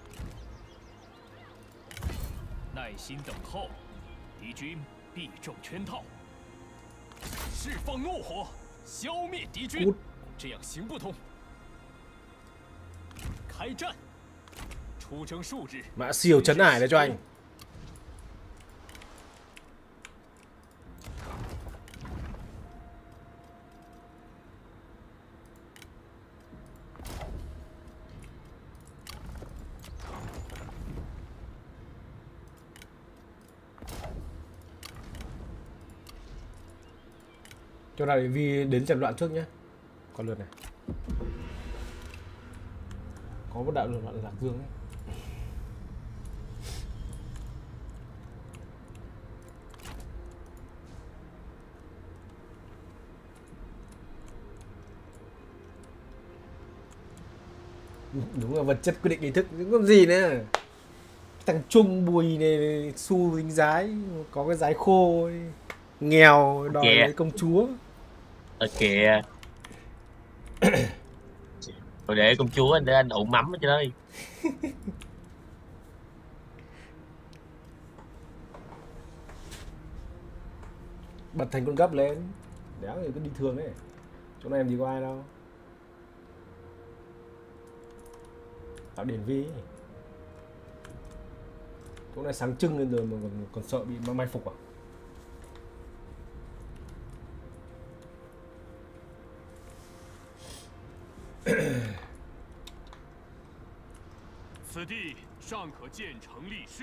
耐心等候，敌军必中圈套。释放怒火，消灭敌军，这样行不通。开战，出征数日。 Mã siêu trấn ải đấy cho anh. Cho Đại Vi đến dẹp loạn trước nhé. Còn lượt này có một đạo lượt loạn Lạc Dương đấy. Đúng là vật chất quyết định ý thức, những con gì nữa. Thằng Trung Bùi này xu dính giái, có cái giái khô ấy. Nghèo đòi lấy công chúa. Kìa. Rồi để công chúa anh để anh ủ mắm ở trên đó đi. Bật thành con gấp lên. Đéo thì cứ đi thường đấy. Chỗ này làm gì có ai đâu. Tạo điển vi. Chỗ này sáng trưng lên rồi mà còn sợ bị mai phục à? 此地尚可建成立事。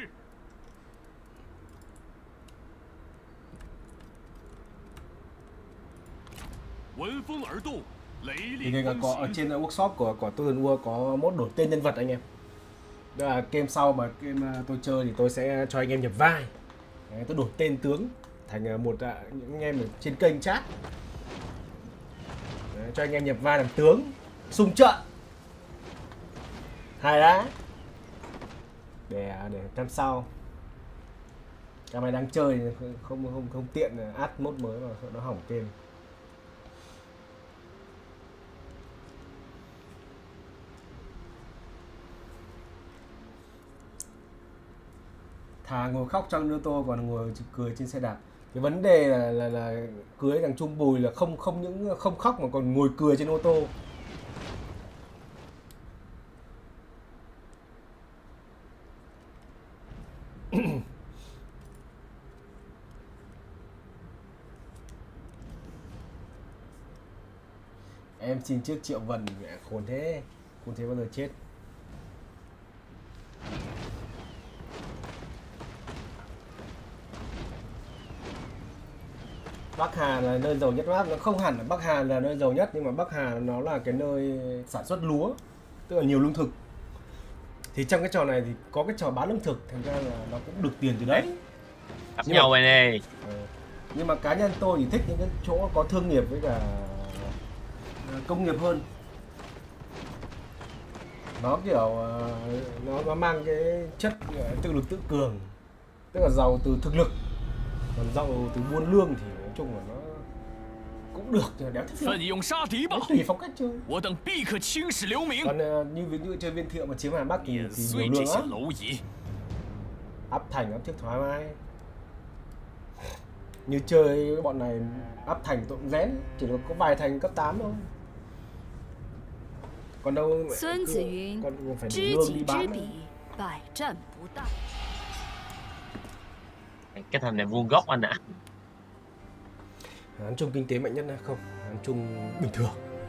闻风而动，雷 Thì 厉 ngay cả 风 có ở 行。 trên workshop của Tuần War có mode đổi tên nhân vật anh em. Đó là game sau mà game tôi chơi thì tôi sẽ cho anh em nhập vai. Đấy, tôi đổi tên tướng thành một những anh em ở trên kênh chat. Đấy, cho anh em nhập vai làm tướng xung trận. Hay đã. Để năm sau. Các mày đang chơi không tiện add mode mới mà nó hỏng game. Thà ngồi khóc trong ô tô còn ngồi cười trên xe đạp. Cái vấn đề là cưới thằng Trung Bùi là không những không khóc mà còn ngồi cười trên ô tô. Em xin trước Triệu Vân, mẹ khốn thế bao giờ chết. Bắc Hà là nơi giàu nhất map, nó không hẳn là Bắc Hà là nơi giàu nhất nhưng mà Bắc Hà nó là cái nơi sản xuất lúa, tức là nhiều lương thực. Thì trong cái trò này thì có cái trò bán lương thực, thành ra là nó cũng được tiền từ đấy. Gặp nhau rồi nè. Nhưng mà cá nhân tôi thì thích những cái chỗ có thương nghiệp với cả công nghiệp hơn. Nó kiểu nó mang cái chất tự lực tự cường, tức là giàu từ thực lực, còn giàu từ buôn lương thì nói chung là nó cũng được, đéo thích. 奋勇杀敌吧！ Tùy phong cách chơi. 我等必可青史留名。 Còn như ví dụ chơi Viên Thiệu mà chiếm Hà Bắc thì 碾 nhiều 碎这 lương 些 lắm. 蝼蚁。 Áp thành áp thiết thoải mái. Như chơi bọn này áp thành tôi cũng rén, chỉ có vài thành cấp 8 thôi. Còn đâu 孙子云 còn phải 知 đủ lương 己 đi 知 bán. 彼，百战不殆。 Cái thằng này vuông góc anh ạ. Hán Trung kinh tế mạnh nhất là không, Hán Trung bình thường.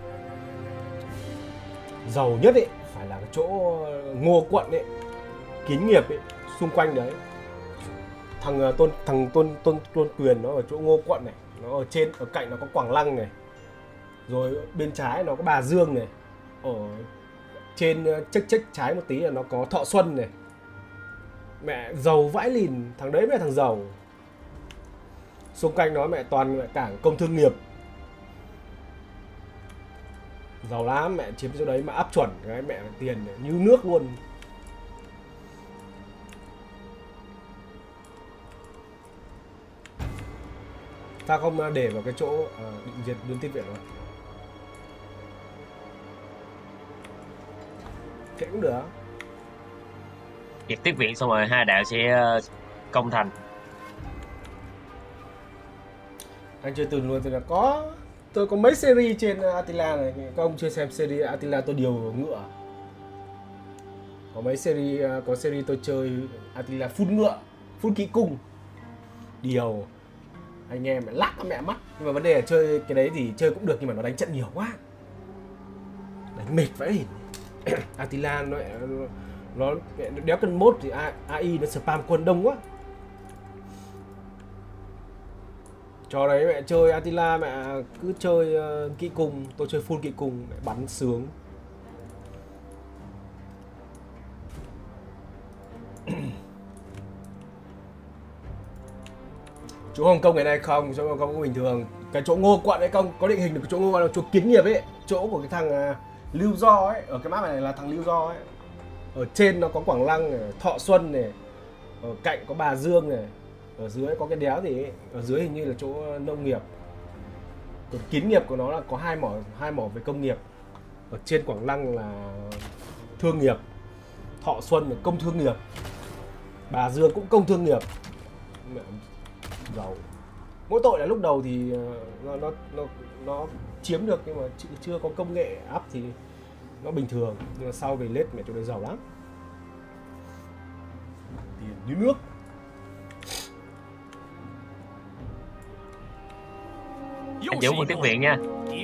Giàu nhất ấy phải là cái chỗ Ngô Quận ấy, Kiến Nghiệp ấy, xung quanh đấy. Thằng Tôn Quyền nó ở chỗ Ngô Quận này, nó ở trên, ở cạnh nó có Quảng Lăng này. Rồi bên trái nó có Bà Dương này. Ở trên check trái một tí là nó có Thọ Xuân này. Mẹ giàu vãi lìn, thằng đấy mới là thằng giàu. Xung quanh nó mẹ toàn cảng công thương nghiệp. Giàu lắm, mẹ chiếm chỗ đấy mà áp chuẩn cái mẹ tiền như nước luôn. Ta không để vào cái chỗ định diệt Liên Tiếp Viện rồi. Thế cũng được. Diệt tiếp viện xong rồi hai đạo sẽ công thành. Anh chơi từ luôn thì là có. Tôi có mấy series trên Attila này. Các ông chưa xem series Attila tôi điều ngựa. Có mấy series, có series tôi chơi Attila phun ngựa, phun kỵ cung, điều. Anh em mẹ lắc mẹ mắt. Nhưng mà vấn đề là chơi cái đấy thì chơi cũng được nhưng mà nó đánh trận nhiều quá, đánh mệt vậy. Attila nó đéo cần mốt thì AI nó spam quân đông quá. Trò đấy mẹ chơi Attila mẹ cứ chơi kỵ cung, tôi chơi full kỵ cung mẹ bắn sướng. Chỗ Hồng Kông ngày nay không, chỗ Hồng Kông cũng bình thường. Cái chỗ Ngô Quận ấy không, có định hình được cái chỗ Ngô Quận là chỗ Kiến Nghiệp ấy, chỗ của cái thằng Lưu Do ấy, ở cái map này là thằng Lưu Do ấy. Ở trên nó có Quảng Lăng này, Thọ Xuân này, ở cạnh có Bà Dương này, ở dưới có cái đéo gì ấy. Ở dưới hình như là chỗ nông nghiệp. Còn Kiến Nghiệp của nó là có hai mỏ về công nghiệp. Ở trên Quảng Lăng là thương nghiệp, Thọ Xuân là công thương nghiệp, Bà Dương cũng công thương nghiệp. Mẹ giàu. Mỗi tội là lúc đầu thì nó chiếm được, nhưng mà chưa có công nghệ up thì nó bình thường, nhưng mà sau về lết mẹ chỗ đấy giàu lắm, tiền như nước. Anh chủ một tiếng Việt nha.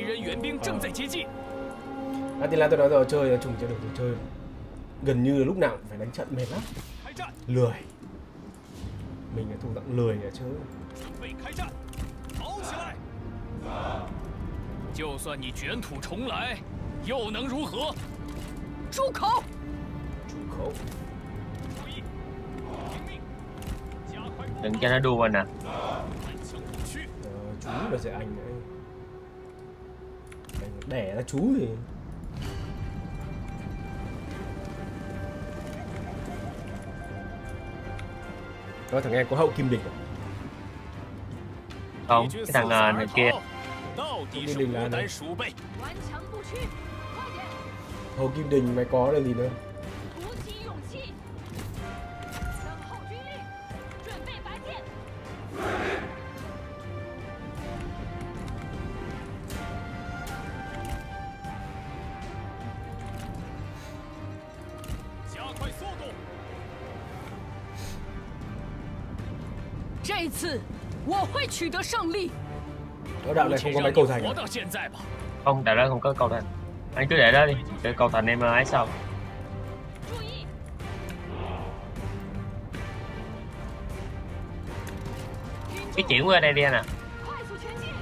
Atila tôi nói rồi, chơi là trùng chơi được thì chơi gần như là lúc nào cũng phải đánh trận mệt lắm, lười. Mình là thuộc dạng lười để chơi. 就算你卷土重来，又能如何？ 住口！ Chủ khẩu. 注意，听命，加快步 Đừng cho nó đua nè. 顽强不屈。 Chú là dạy anh đấy. Anh đẻ ra chú thì có thằng em có hậu kim đỉnh à? Không, cái thằng này kia. 到底是无胆鼠辈。 顽强不屈，快点， Hậu kim đỉnh mày có là gì nữa? 鼓起勇气，等候军令，准备拔剑。 加快速度！ 这次我会取得胜利。 Ở đạo này không có máy cầu thành à? 活到现在吧。 Không, đạo đó không có cầu thành. Anh cứ để đó đi, để cầu thành em ấy sau. 注意， Cái chuyển qua đây đi anh ạ. 快速前进，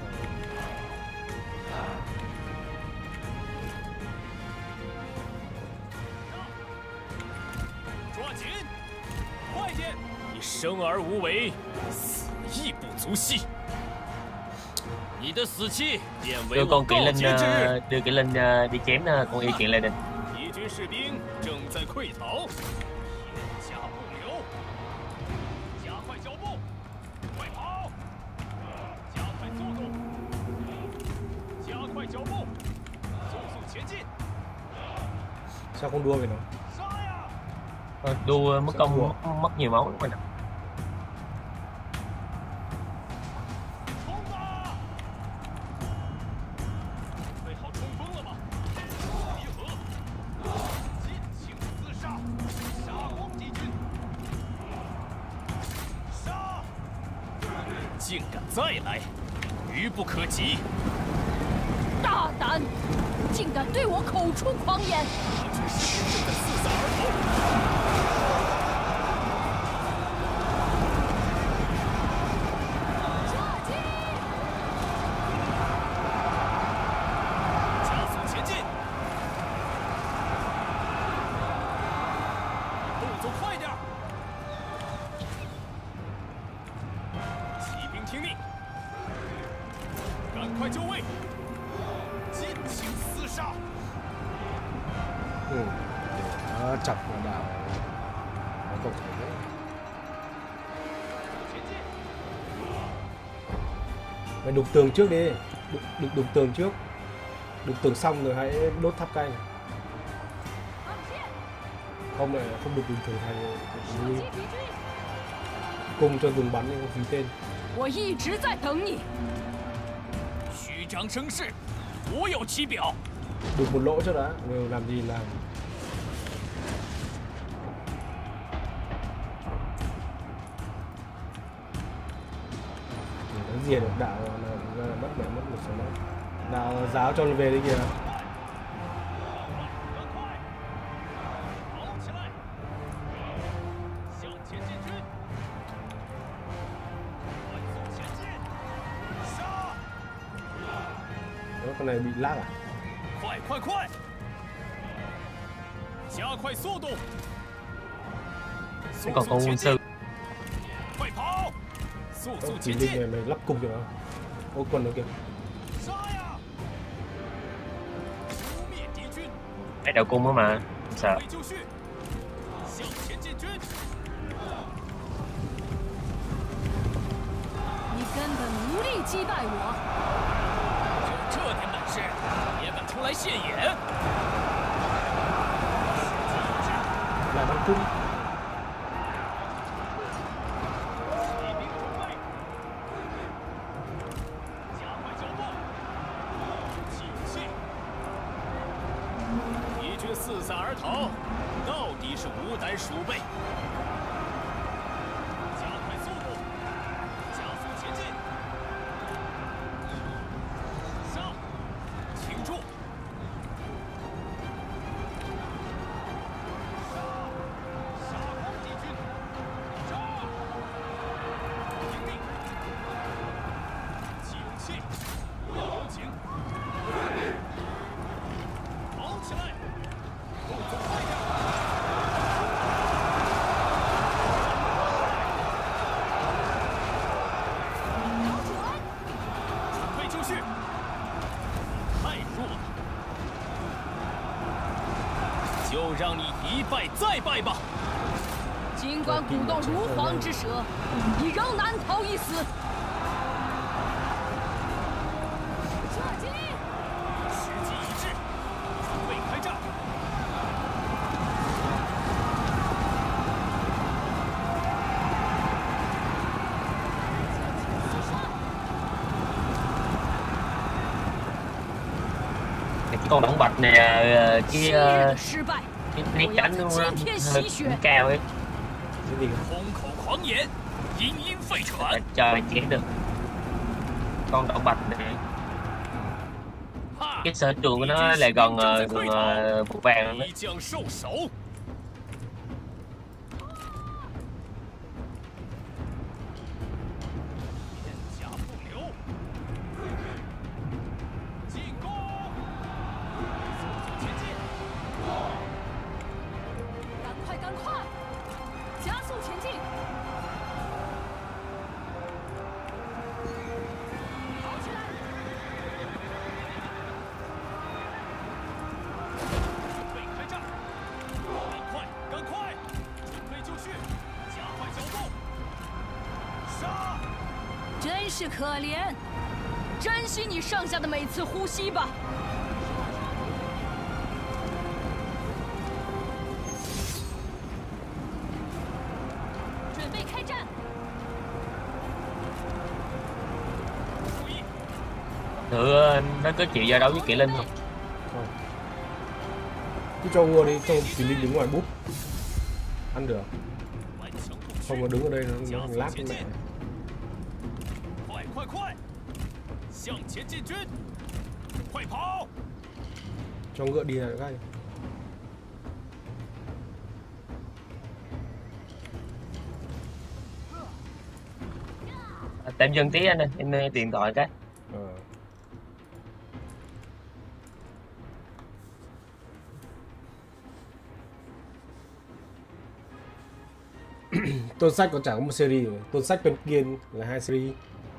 抓紧，快点！你生而无为，死亦不足惜。你的死期便为 Đưa 我 con kỵ 告 linh 捷之日。 đưa kỵ linh đi chém con yêu kiện lại đình. 敌军士兵正在溃逃，天下不留，加快脚步，快跑！加快速度，加快脚步，速速前进！ Sao không đua với nó? 杀呀！ Đua mất công mất nhiều máu lắm anh ạ. 冲啊！准备好冲锋了吗？集合，尽情厮杀，杀光敌军！杀！竟敢再来，愚不可及！ 大胆，竟敢对我口出狂言！ 敌军士兵正在四散而逃。 加速前进，动作快点儿！骑兵听命，赶快就位，尽情厮杀！ Ừ. Nó chọc vào đạo nó cầu thành đấy. 前进， Mày đục tường trước đi, đục tường trước, đục tường xong rồi hãy đốt tháp canh. 放箭， Không lại không đục bình thường thành 射击敌军， cung cho dùng bắn nhưng phí tên. 我一直在等你。 虚张声势，徒有其表。 Đục một lỗ trước đã, rồi làm gì làm. Để nó diệt được đạo là mất một số máu. Đạo giáo cho nó về đi kìa. 跑起来，向前进军，快速前进，杀！ Đó, con này bị lag à? 快快快！加快速度， Thế còn con quân sư. 快跑，速 Có 速 chỉ 前 linh 进， này mày lắp cung cho nó. Ô quân nó kìa. 杀呀！消灭敌军， Phải đầu cung đó mà. Không sợ. 备就绪，向前进军。 你根本无力击败我。 就这点本事，也敢出来现眼？ Lại bắn cung. 骑兵准备， 是无胆鼠辈。加快速度，加速前进。上，停住。杀光敌军！杀！听命！起勇气，不要留情。跑起来！动作快点！准备就绪。太弱了，就让你一败再败吧。 尽管鼓动如簧之舌，你仍难逃一死。 射击！ 时机已至，准备开战。 Cái con động bạch này cái 昔日的失败， cái né tránh nó hơi cao ấy, Cái gì? 空口狂言，因阴废喘。 cho mày chém được. Con động bạch này cái sở trường của nó là gần một vàng đó. 一将受首。片甲不留，进攻！速速前进！ 赶快赶快，加速前进！ 跑起来！ 准备开战！赶快，赶快！准备就绪，加快脚步！杀！ 真是可怜，珍惜你剩下的每次呼吸吧。准备开战！ 注意， Thử nó có chịu giao đấu với Kỵ Linh không? Không. Cứ cho vua đi, cho Kỵ Linh đứng ngoài búp. Ăn được. 顽强不屈 Không có đứng ở đây nó lát cái mẹ. 快快快！向前进军！快跑！ Cho ngựa đi là gai. Tạm dừng tí anh ơi, em điện thoại cái. Ờ. Tôn sách còn chẳng có một series rồi. Tôn sách bên kia là 2 series.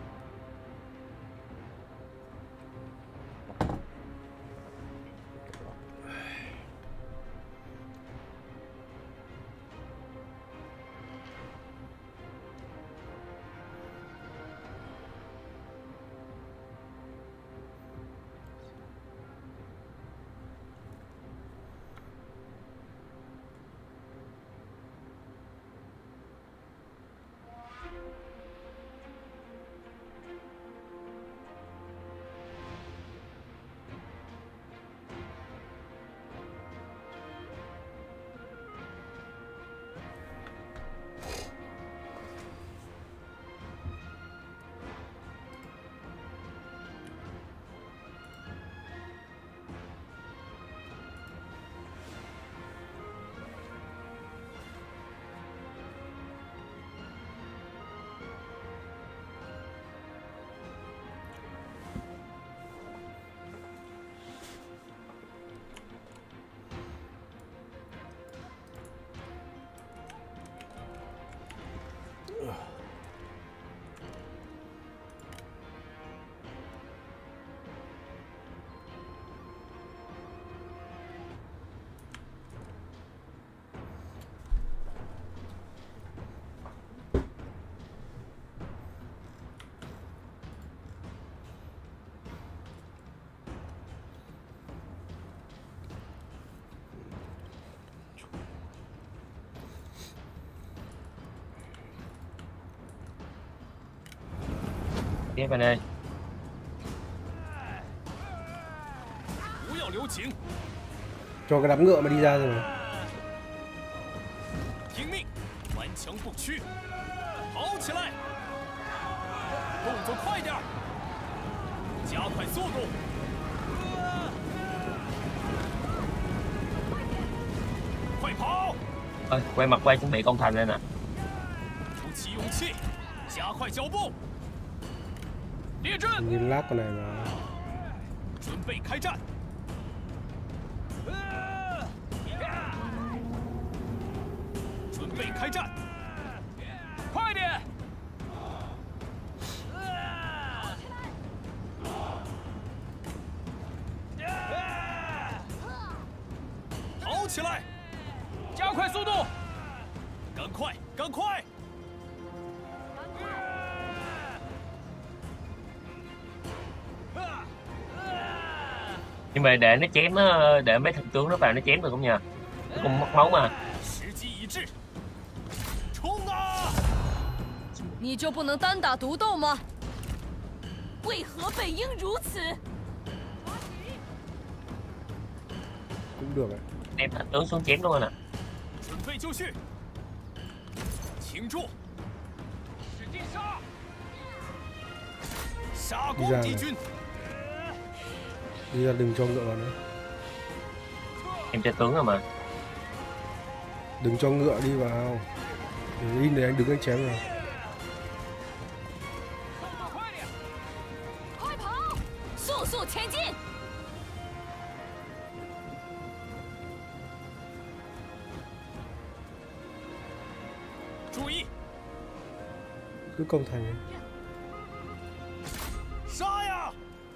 Tiếp anh ơi. 不要留情！ Cho cái đám ngựa mà đi ra rồi. 听命，顽强不屈，跑起来！动作快点，加快速度。快跑！ Ơi, quay mặt quay chuẩn bị công thành lên nè. 鼓起勇气，加快脚步。列阵， Như lag con này mà. 准备开战。准备开战，快点！跑起来，加快速度，赶快，赶快！ Nhưng mà để nó chém nó, để mấy thần tướng nó vào nó chém được không nhờ? Nó cũng mất máu mà. 时机已至，冲啊！ 你就不能单打独斗吗？ 为何本应如此？ Cũng được đấy. Đem thần tướng xuống chém luôn nè. 准备就绪，请住，使劲杀！杀光敌军！ Đi ra đừng cho ngựa vào nữa. Em chơi tướng rồi mà. Đừng cho ngựa đi vào. Để in để anh đứng anh chém rồi. 快跑！速速前进！ 注意， Cứ công thành ấy. 杀呀！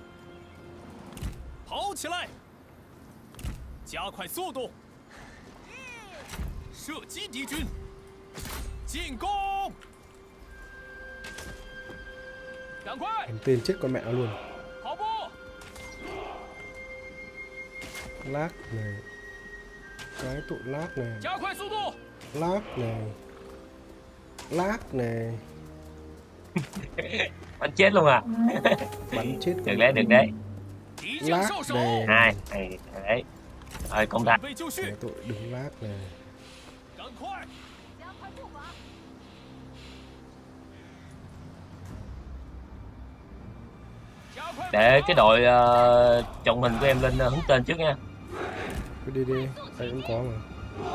跑起来，加快速度，射击敌军，进攻！赶快 Làm tên chết con mẹ nó luôn. 跑步！ Lag này. Cái tụi lag này. 加快速度！ Lag này. Lag này. Bắn chết luôn à. Bắn chết Được con đấy, được đấy. 敌将效首， này. Hai, này, đấy. Rồi công 准 thành. 备就绪， Cái tụi đứng lag này. 赶快！ 加快步伐！ 加快！ Để cái đội chọn mình của em lên hứng tên trước nha. Cứ đi đi. Đây cũng có mà.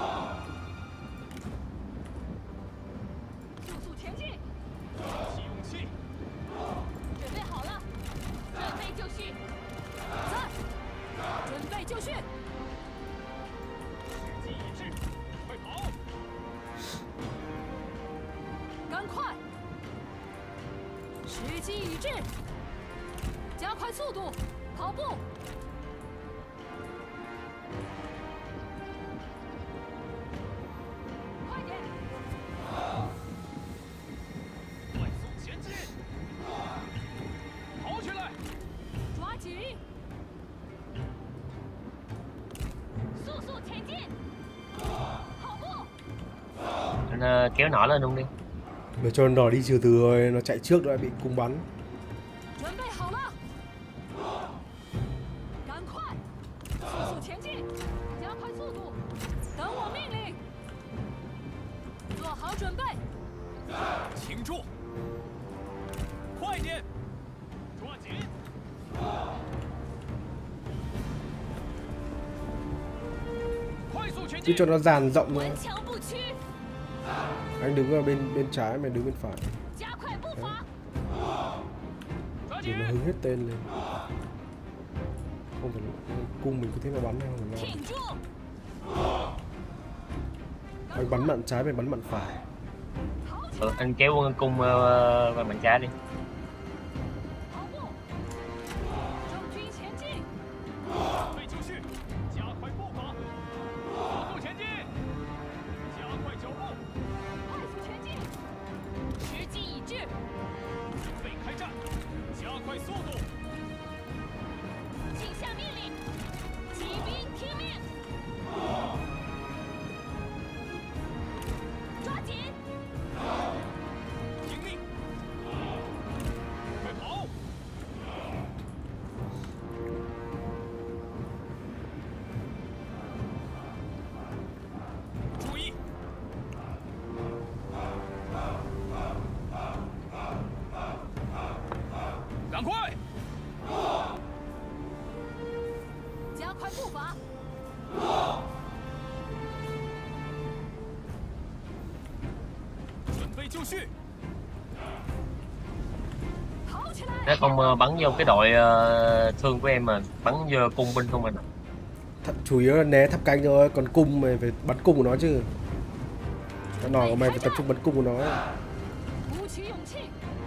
速速前进！ 鼓起勇气， 准备好了，准备就绪！ 在，准备就绪。 时机已至，快跑！ 赶快！时机已至，加快速度，跑步！ 快点！ 快速前进，跑起来！ 抓紧！ 速速前进！跑步！ Anh kéo nỏ lên luôn đi. Mà cho nó đi từ từ rồi, nó chạy trước đã bị cung bắn. 准备好了，赶快，速速前进，加快速度，等我命令，做好准备。 请住，快点，抓紧！ 快速前 Cứ 进！ cho nó dàn rộng ra. 顽强不屈， Anh đứng ở bên trái, mày đứng bên phải. 加快步伐！ 抓 Để 紧！ nó hứng hết tên lên. Không phải cung mình cứ thế mà bắn hay không phải lo. 挺住！ Anh bắn mạn trái, mày bắn mạn phải. Anh kéo quân cung vào bên trái đi. 跑步！ 正军前进， 准备就绪，加快步伐，速速前进，加快脚步， 快速前进！时机已至， 准备开战，加快速度， 请下命令，骑兵听命！抓紧！ 听命， 就绪。 跑起来！ Nó không bắn vô cái đội thương của em mà bắn vô cung binh không anh ạ. Chủ yếu là né tháp canh thôi, còn cung mày phải bắn cung của nó chứ. Cái nỏ của mày phải tập trung bắn cung của nó. 鼓起勇气，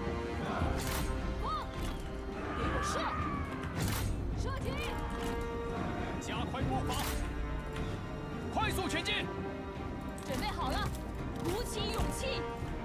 放，给我射，射击！ 加快步伐，快速前进。 准备好了，鼓起勇气。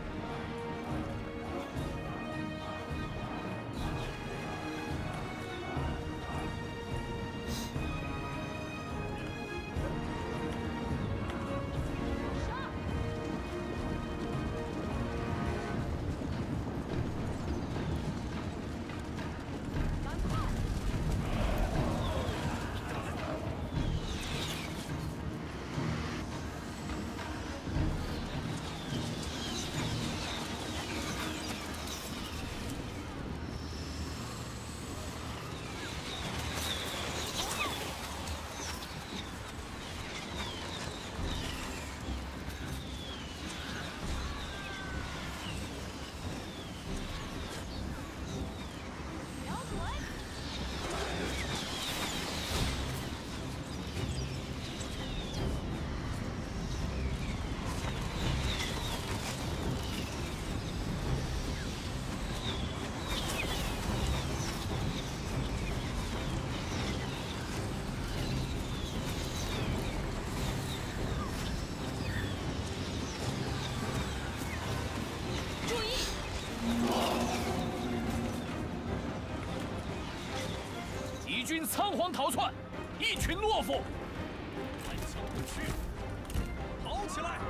敌军仓皇逃窜，一群懦夫！顽强不屈，跑起来！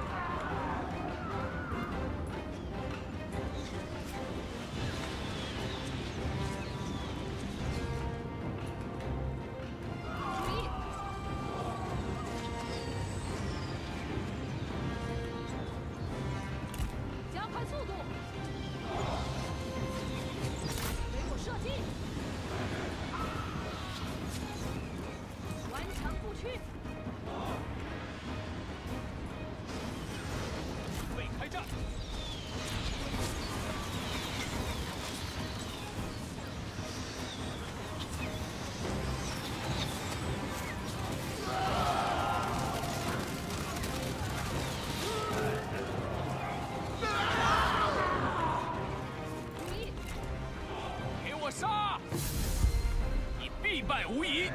注意，加快速度，给我射击！ 顽强不屈， 准备开战！ 注意， 给我杀！你必败无疑。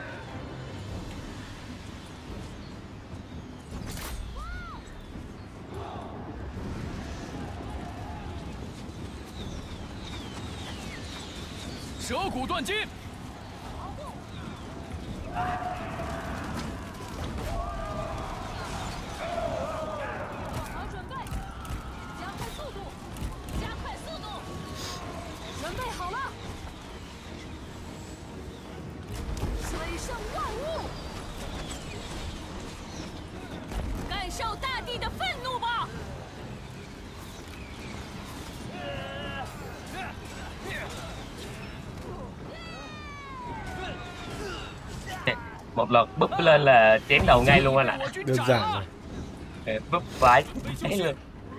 蛇骨断筋， 好准备，加快速度，加快速度，准备好了，水生万物，感受大地的愤怒吧！ Một lần búp lên là chém đầu ngay luôn anh ạ. Đơn giản rồi. Búp vãi cháy luôn.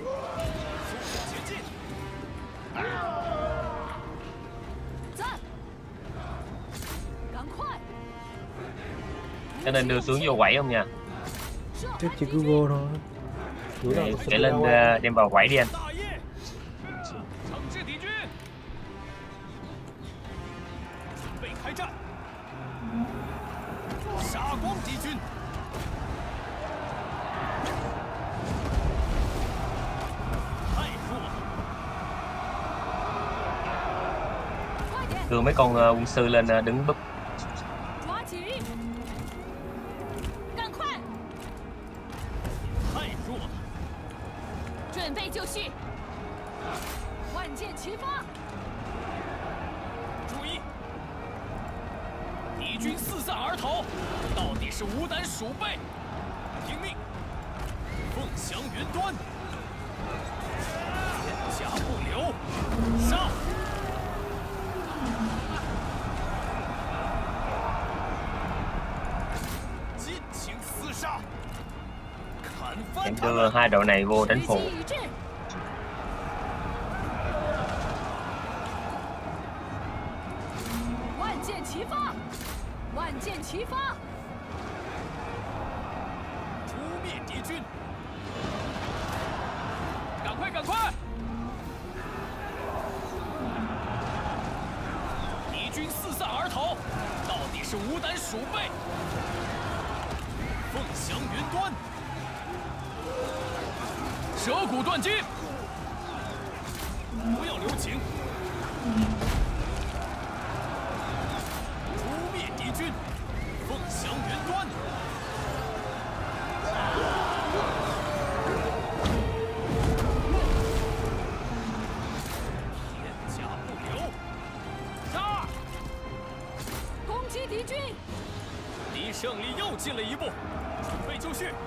站，赶快！ Cho nên đưa xuống vô quẩy không nha. Thế chỉ cứ vô thôi. Để lên đem vào quẩy đi anh. 大业，惩治敌军，准备开战！杀光敌军！太弱了， 快点， Đưa mấy con quân sư lên đứng búp. 抓紧！赶快！ 太弱了， 准备就绪，万箭齐发！ 注意！敌军四散而逃，到底是无胆鼠辈！听命，凤翔云端，人甲不留，杀！尽情厮杀，砍翻 Em 他 đưa 们！ hai đội này vô đánh 随 phụ. 机一致， 万箭齐发， 诛灭敌军！赶快，赶快！敌军四散而逃，到底是无胆鼠辈！凤翔云端，蛇骨断筋！不要留情！诛灭敌军！凤翔云端！片甲不留！杀！ 攻击敌军！ 离胜利又近了一步，准备就绪！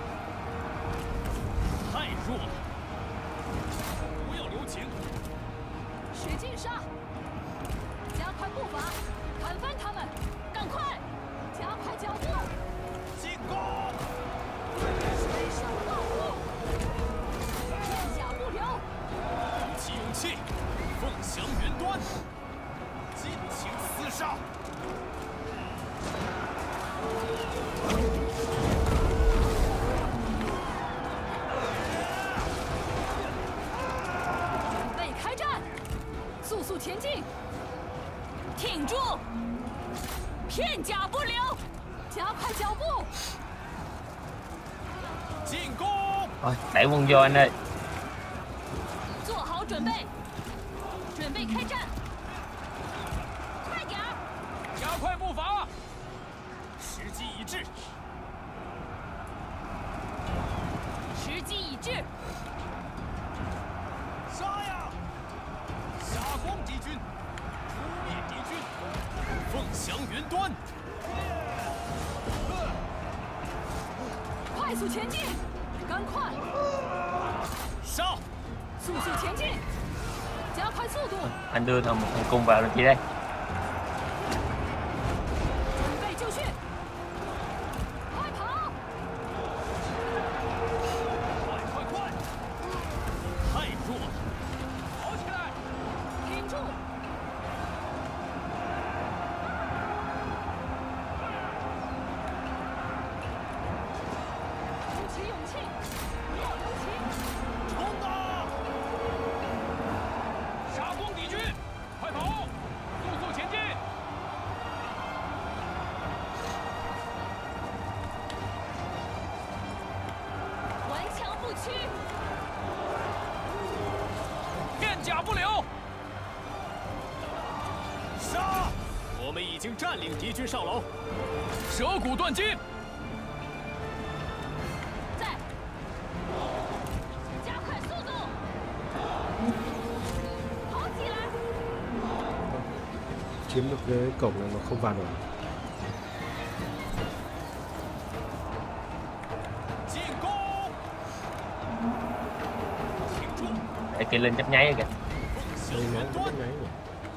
太弱了，不要留情！ 使劲杀！加快步伐，砍翻他们！赶快，加快脚步！ 进攻！ 水上万物，片甲不留！ 鼓起勇气，凤翔云端，尽情厮杀！ 准备开战，速速前进！挺住，片甲不留！加快脚步！ 进攻！ Thôi, đẩy quân vô anh ơi. 做好准备，准备开战！快点儿！ 加快步伐，时机已至。 时机已至， 杀呀！杀光敌军，诛灭敌军，凤翔云端。 快速前进！赶快， 杀！ 速速前进！加快速度！ Anh đưa thằng một thằng cung vào được chị đây. 准备就绪！快跑！ 快快快！太弱了，跑起来！ 挺住！鼓起勇气，不要留情！ 冲啊！杀光敌军！快跑！速速前进！ 顽强不屈！ 片甲不留！杀！我们已经占领敌军上楼，蛇骨断筋！ 在，加快速度！跑起来！ Chiếm được cái cổng này mà không vào được. 进攻！挺住！ Để kia lên chấp nháy kìa. 凤翔 Đây nó 云 cũng 端 cái，nháy rồi.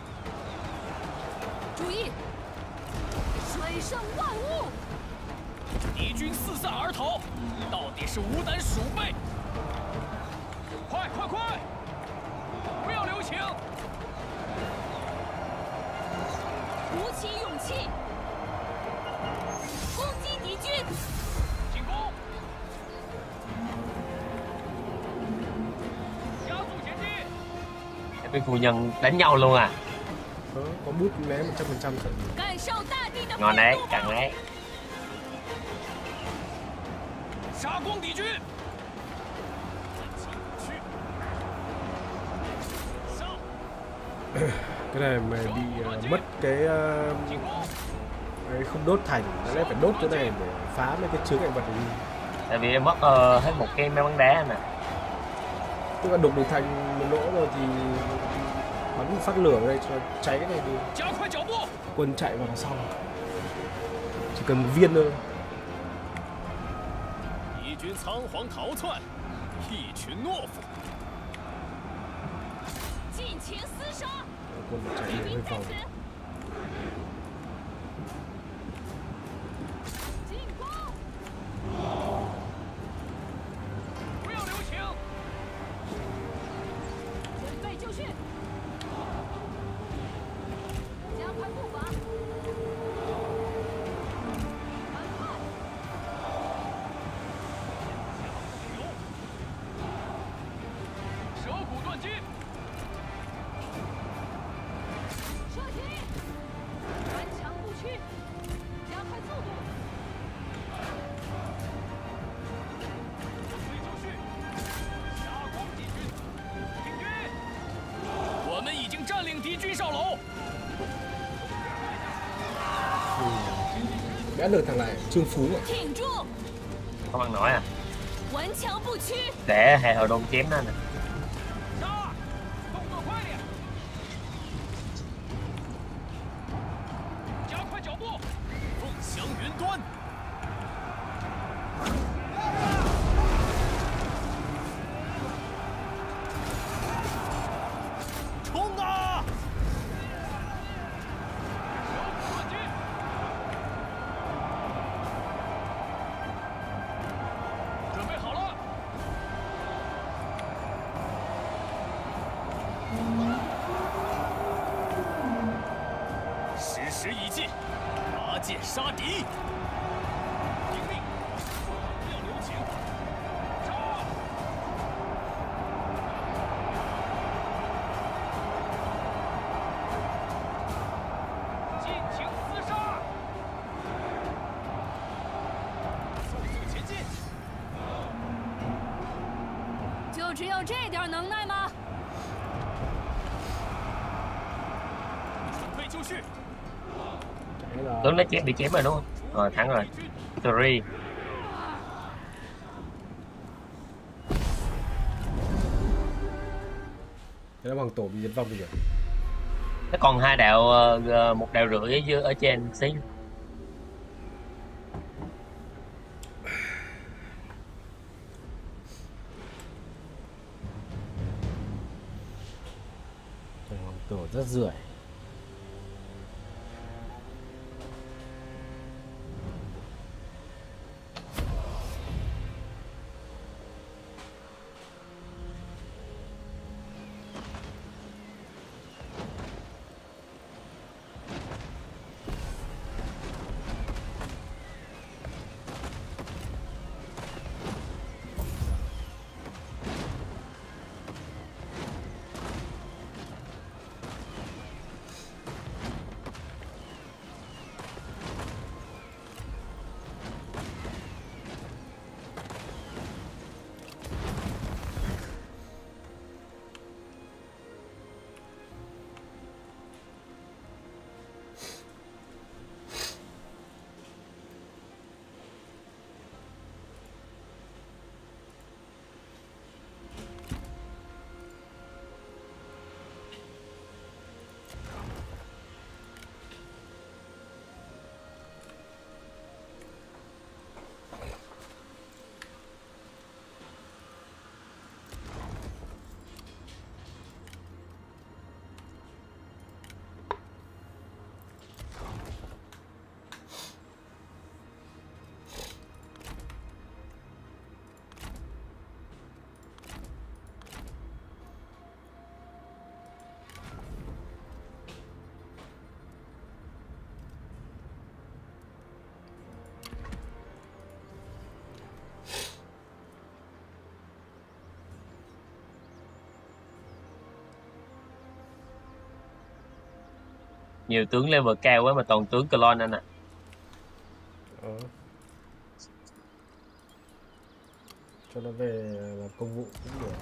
注意，水上万物！ 敌军四散而逃，到底是无胆鼠辈！快快快！不要留情！ 鼓起勇气，攻击敌军！ 进攻！加速前进！ Cái phu nhân đánh nhau luôn à. Đó, có bút né 100% thật. 感受大地的 Ngon 温 đấy, 度 càng đấy. 杀光敌军！进去！上！ Cái này mày bị mất cái 进攻！ cái không đốt thành, nó lại phải đốt cái này để phá mấy cái chướng ngại vật đi. Tại vì em mất hết một cái máy bắn đá nè. Tức là đục được thành một lỗ rồi thì bắn một phát lửa ở đây cho cháy cái này đi. 加快脚步！ Quân chạy vào đằng sau. Chỉ cần một viên thôi. 敌军仓皇逃窜，一群懦夫！ 尽情厮杀！ Quân chạy 敌 đến 兵 bên 在 phòng. 此！进攻！ 不要留情！ 准备就绪！加快步伐！ 少楼。 Đã được thằng này Trương Phú à? 挺住， Không ăn nổi à? 顽强不屈， Để Hạ Hầu Đông chém nó nè. 杀！动作快点！加快脚步！凤翔云端。冲啊！小虎乱军。准备好了。 时时已尽，拔剑杀敌。听令，不要留情。杀！尽情厮杀！速速前进！ 就只有这点能耐吗？ 准备就绪。 Đấy là Tướng nó chém bị chém rồi đúng không? Rồi thắng rồi. Victory. Thế là Hoàng Tổ bị diệt vong bây giờ. Nó còn 2 đạo, một đạo rưỡi ở dưới ở trên xí. Hoàng Tổ rất rưởi. Nhiều tướng level cao quá mà toàn tướng clone anh ạ. Cho nó về làm công vụ cũng được.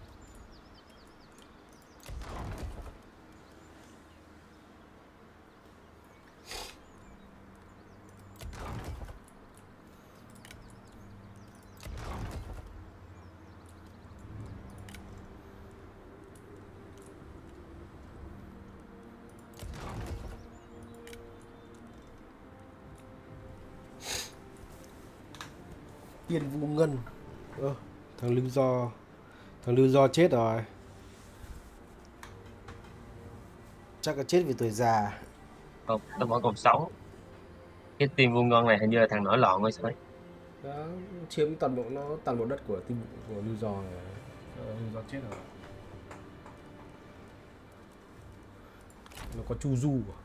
Yên Vũ Ngân. Thằng Lưu Do chết rồi. Chắc là chết vì tuổi già. Không, nó vẫn còn sống. Cái team Vu Ngân này hình như là thằng nổi loạn rồi sao ấy. Đó, chiếm toàn bộ đất của team của Lưu Do này. Lưu Do chết rồi. Nó có Chu Du à?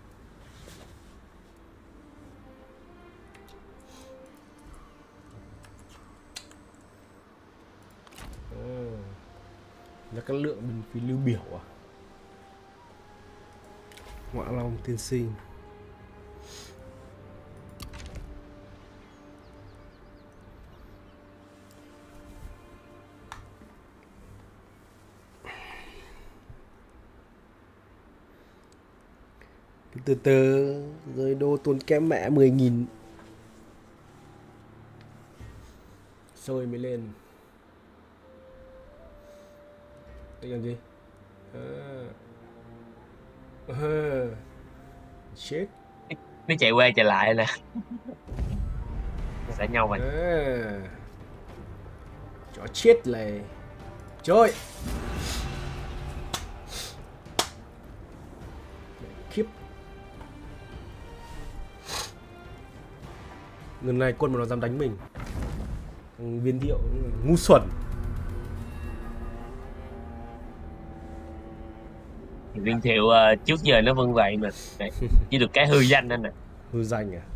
Là các lượng binh phí Lưu Biểu à? Ngọa Long Tiên Sinh. Cứ từ từ rồi đô tốn kém mẹ 10.000. Rồi mới lên. Đây làm gì? Chết. Nó chạy qua chạy lại nè. Sẽ nhau mình. Chó chết này. Trời. Khiếp. Lần này quân mà nó dám đánh mình. Viên Thiệu ngu xuẩn. Viên Thiệu trước giờ nó vẫn vậy mà. Chỉ được cái hư danh anh nè. Hư danh à?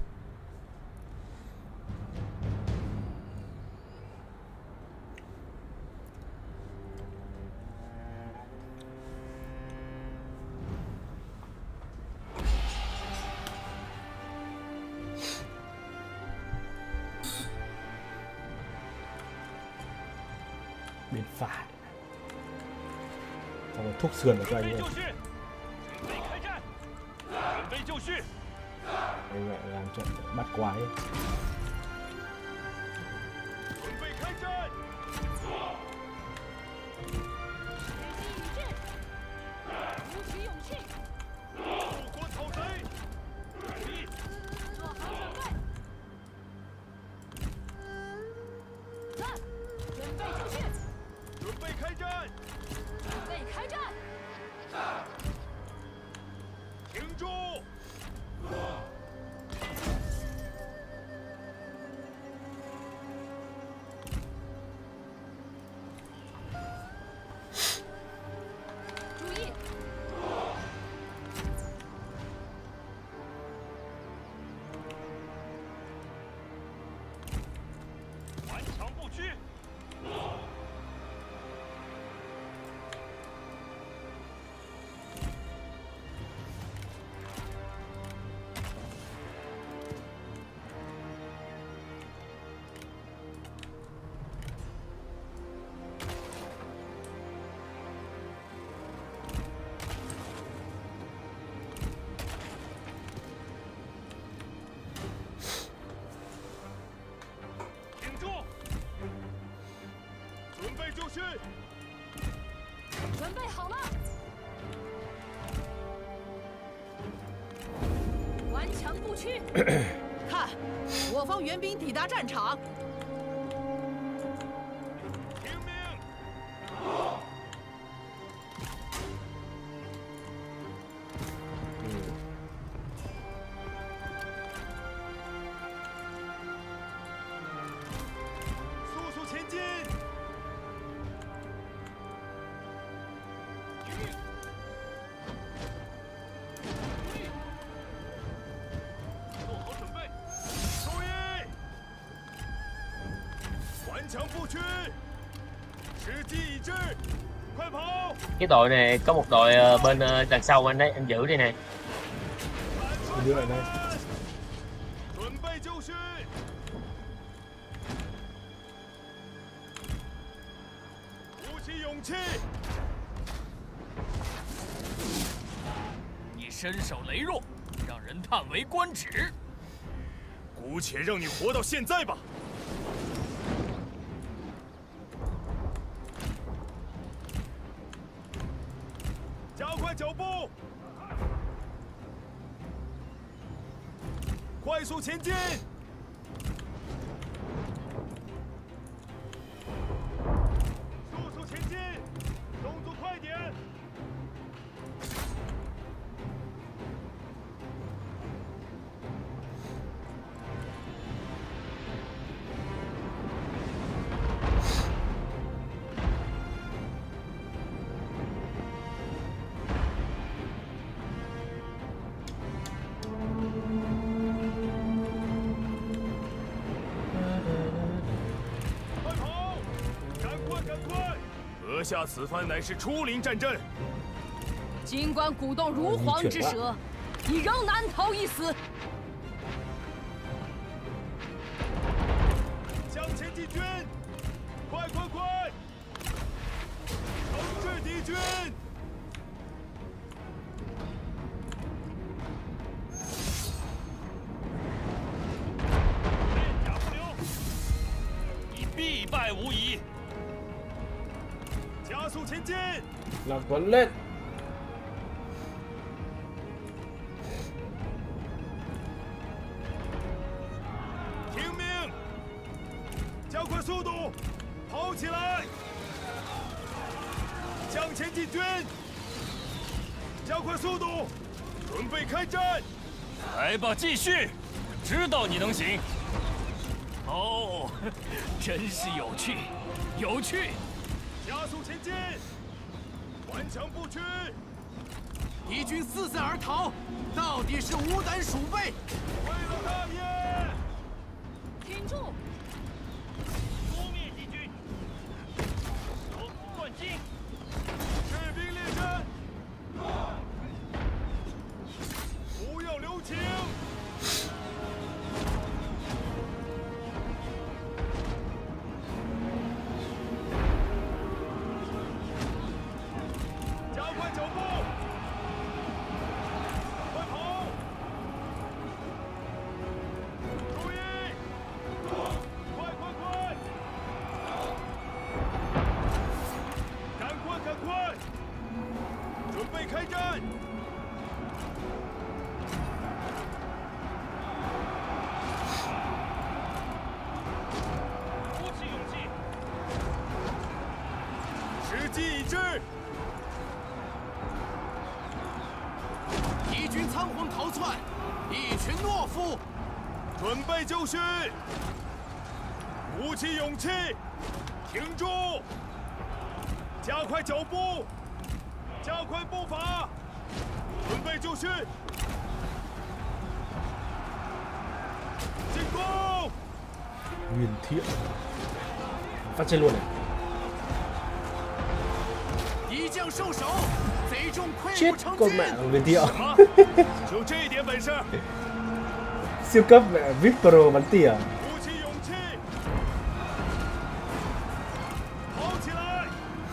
Bên phải. Xong rồi thúc sườn vào cho anh ấy. Anh lại làm trận bắt quái. 看，我方援兵抵达战场。 听命！速速前进！强不屈，时机已至，快跑！ Cái đội này có một đội bên đằng sau anh đấy, anh giữ đây này. Đưa lại đây. 准备就绪，鼓起勇气。 你身手羸弱，让人叹为观止。 姑且让你活到现在吧。 加快脚步，快速前进！速速前进，动作快点！阁下此番乃是出临战阵， 尽管鼓动如簧之舌，你仍难逃一死。 向前进军，快快快，惩治敌军！ 加速前进， Là quấn lên. 听命，加快速度，跑起来，向前进军，加快速度，准备开战。 来吧，继续，知道你能行。哦，真是有趣，有趣。 加速前进，顽强不屈。 敌军四散而逃，到底是无胆鼠辈。 为了大业， 挺住！ 扑灭敌军，夺冠军。 士兵列阵，不要留情。加快脚步，快跑！注意，快！赶快！准备开战！ 鼓起勇气， 时机已至， 敌军仓皇逃窜，一群懦夫。 准备就绪，鼓起勇气，停住，加快脚步，加快步伐，准备就绪，进攻！ Huyền Thiện. Phát trên luôn này. 敌将受首，贼众溃 Chết 不成 con 军。 mẹ của Huyền Thiệu. 就这点本事， Siêu cấp mẹ VIP Pro bắn tỉa. 鼓起勇气，跑起来！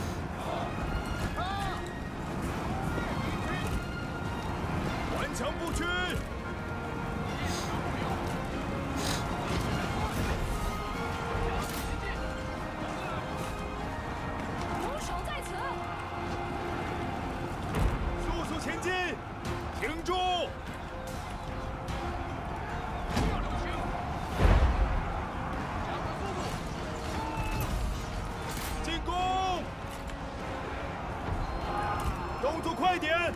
顽强不屈， 留守在此。 速速前进，停住！进攻！动作快点！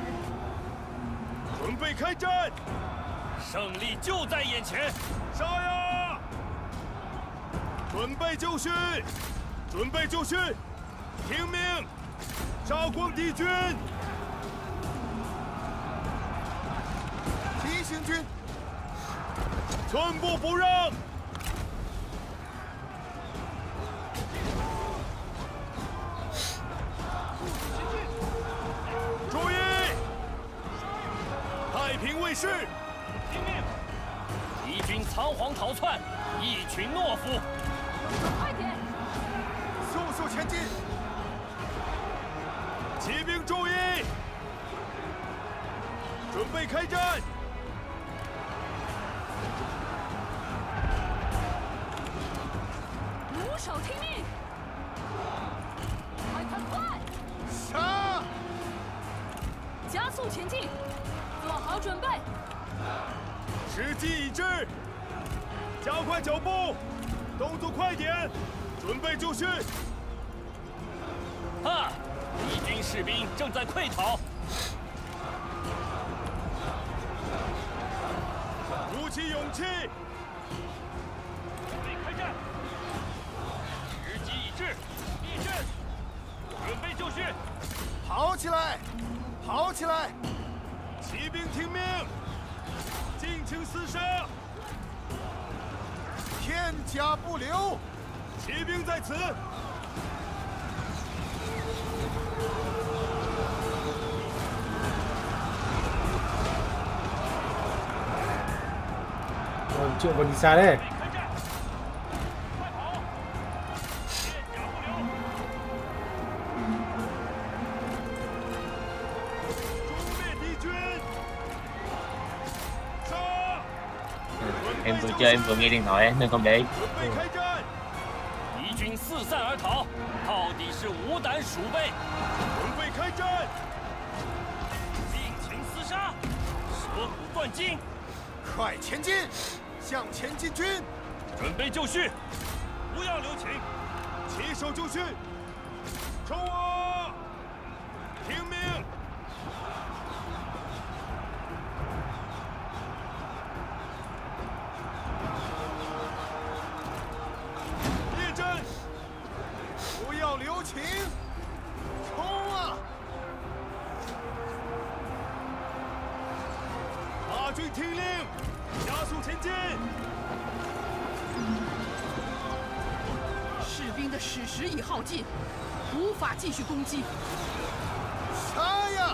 准备开战！ 胜利就在眼前。 杀呀！准备就绪！准备就绪！听命！杀光敌军！急行军！寸步不让！注意！太平卫士！ 听命！敌军仓皇逃窜，一群懦夫。 快点！ 速速前进！骑兵注意！准备开战！ 留守听命！快！ 杀！ 加速前进，做好准备。 时机已至，加快脚步，动作快点，准备就绪。 啊！敌军士兵正在溃逃。 鼓起勇气， 准备开战。时机已至，立阵，准备就绪。 跑起来，跑起来！骑兵听命，尽情厮杀，片甲不留。骑兵在此。 Chuyện còn đi xa đấy. 开战，快跑！片甲不留。 诛灭敌军！杀！ Em vừa chơi em vừa nghe điện thoại á, nên không để ý. 准备开战！ 敌军四散而逃，到底底是无胆鼠辈！ 准备开战！ 尽情厮杀，舌骨断筋！ 快前进，向前进军！ 准备就绪，不要留情！ 起手就绪！冲啊！听命！列阵！ 不要留情！冲啊！ 大军听令，加速前进！ 士兵的矢石已耗尽，无法继续攻击。 杀呀！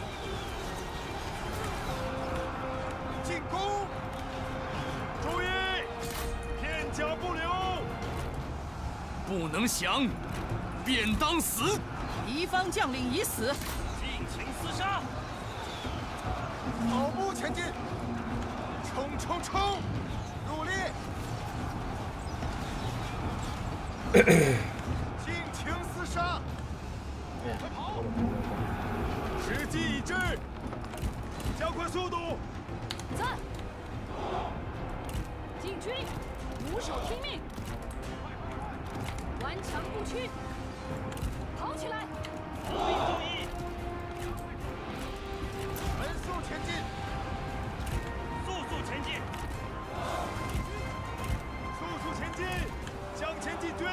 进攻！ 注意，片甲不留！ 不能降，便当死！ 敌方将领已死， 尽情厮杀！ 跑步前进！冲冲冲！努力！尽情厮杀！ 快跑！ 时机已至，加快速度！ 在！进军，俯首听命，顽强不屈，跑起来！ 注意！ 全速前进！ 速前进！ 速前进！向前进军！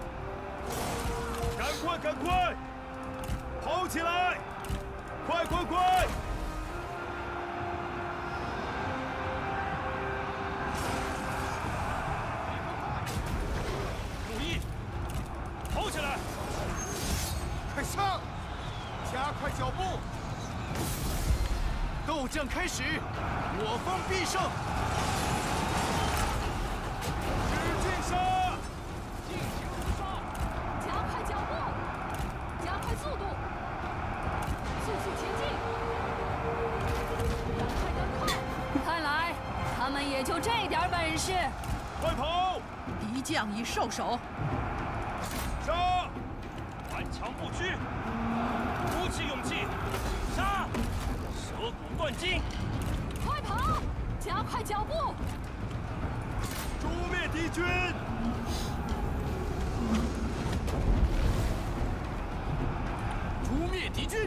赶快！跑起来！快！ 注意！跑起来！ 快上！加快脚步！斗争开始，我方必胜！ 使劲杀！ 尽情厮杀，加快脚步，加快速度，速前进！赶快！看来他们也就这点本事。 快跑！ 敌将已受手， 杀！ 顽强不屈，鼓起勇气，杀！舌骨断筋！ 快跑！加快脚步！ 诛灭敌军！ 诛灭敌军！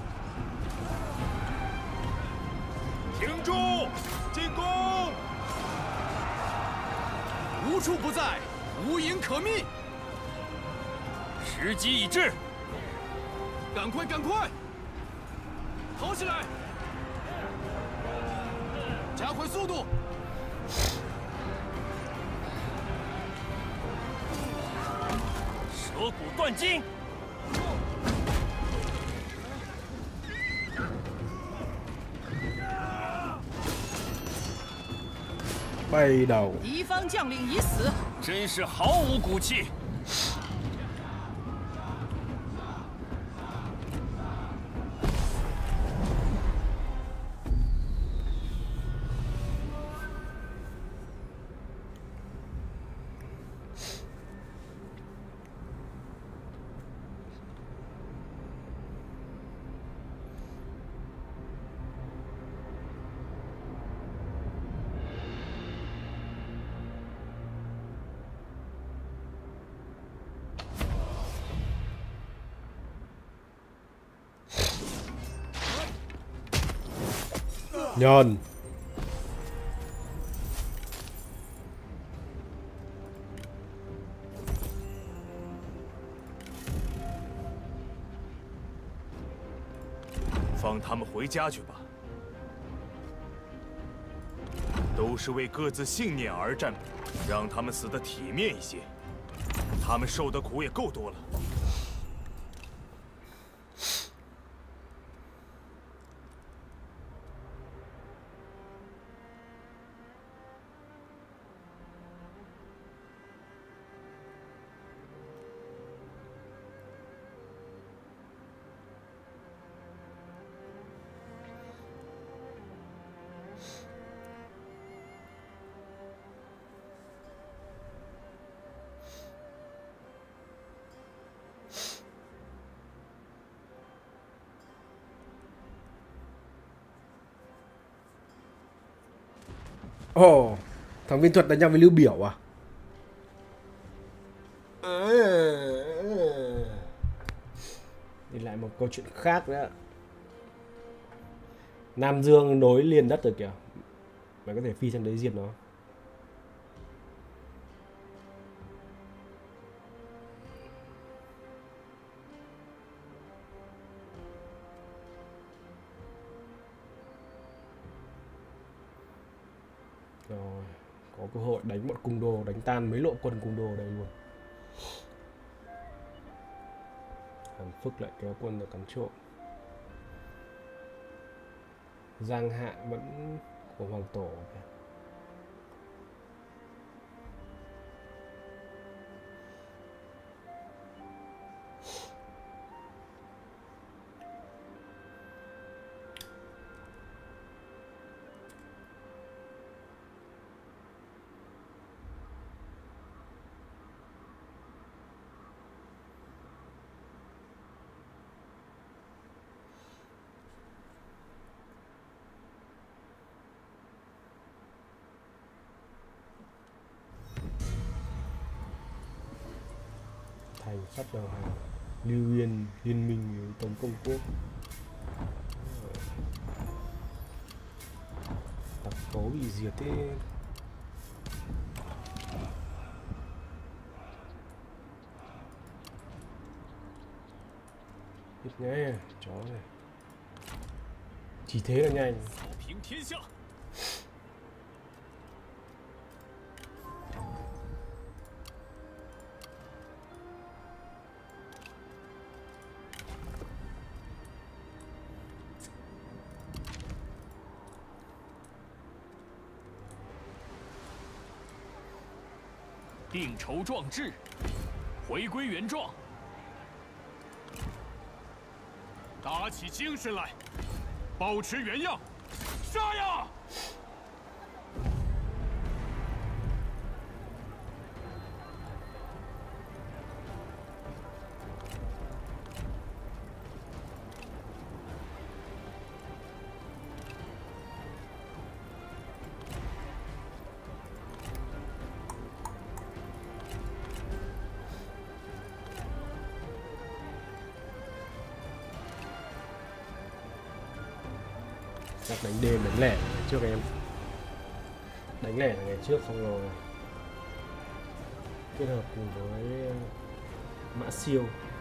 停住！进攻！ 无处不在，无影可觅。 时机已至， 赶快！跑起来！加快速度！ 舌骨断筋！ 拜倒！ 敌方将领已死， 真是毫无骨气！ Nhờn. “放他们回家去吧，都是为各自信念而战，让他们死得体面一些。他们受的苦也够多了。” Ồ, thằng Viên Thuật đánh nhau với Lưu Biểu à? Đi lại một câu chuyện khác nữa. Nam Dương nối liền đất rồi kìa. Mày có thể phi sang đấy diệt nó. Rồi, có cơ hội đánh bọn cung đô, đánh tan mấy lộ quân cung đô ở đây luôn. Hàn Phức lại kéo quân được cắn trộm. Giang Hạ vẫn của Hoàng Tổ kìa. Thành sắp đầu hàng. Lưu Yên liên minh với Tống Công Quốc. Tặc phố bị diệt thế. Biết nghe chó này. Chỉ thế là nhanh. 扫平天下。 定筹壮志，回归原状， 打起精神来，保持原样，杀呀！ Chắc đánh đêm đánh lẻ trước em. Đánh lẻ là ngày trước xong rồi kết hợp cùng với Mã Siêu.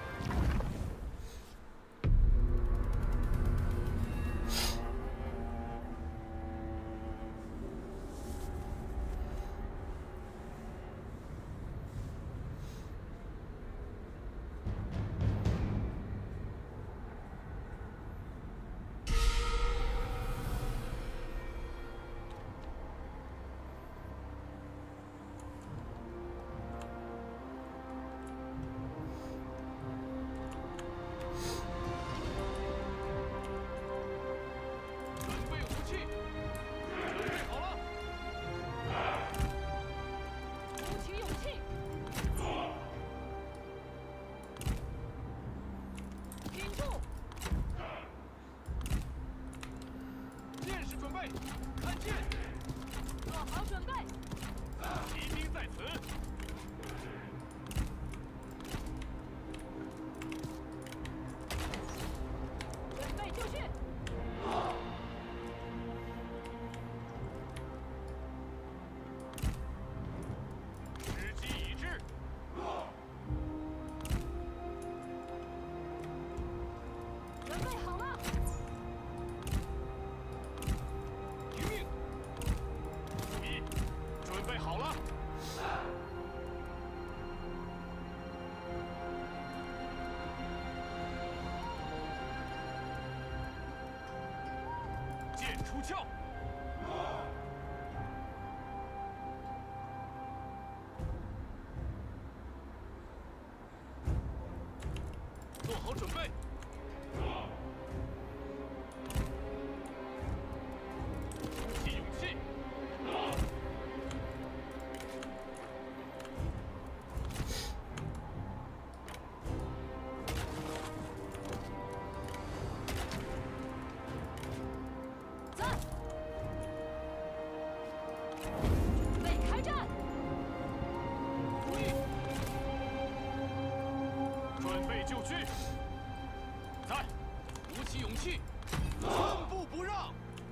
出鞘！做好准备。鼓起勇气。 就绪。在，鼓起勇气，寸步不让。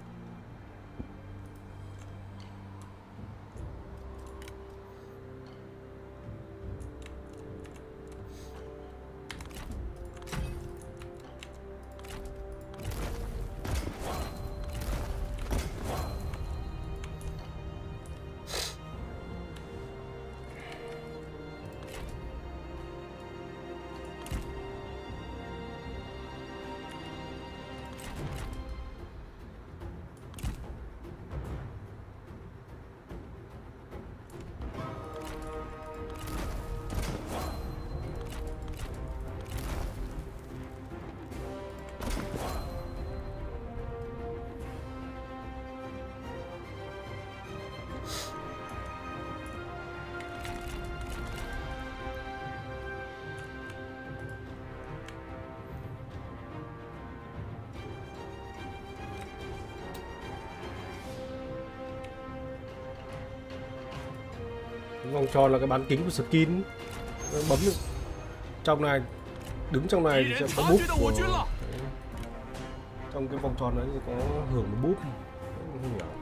Vòng tròn là cái bán kính của skin, bấm được. Trong này, đứng trong này thì sẽ có búp của... Trong cái vòng tròn đấy thì có hưởng một búp. Không hiểu.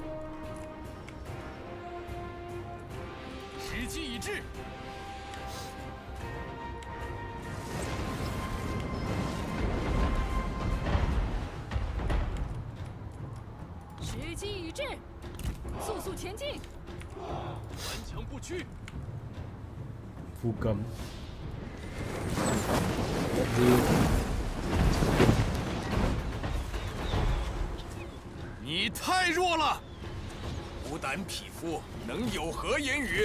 时机已至。 时机已至，速速前进。 顽强不屈。 Phù cấm. 你太弱了，无胆匹夫能有何言语？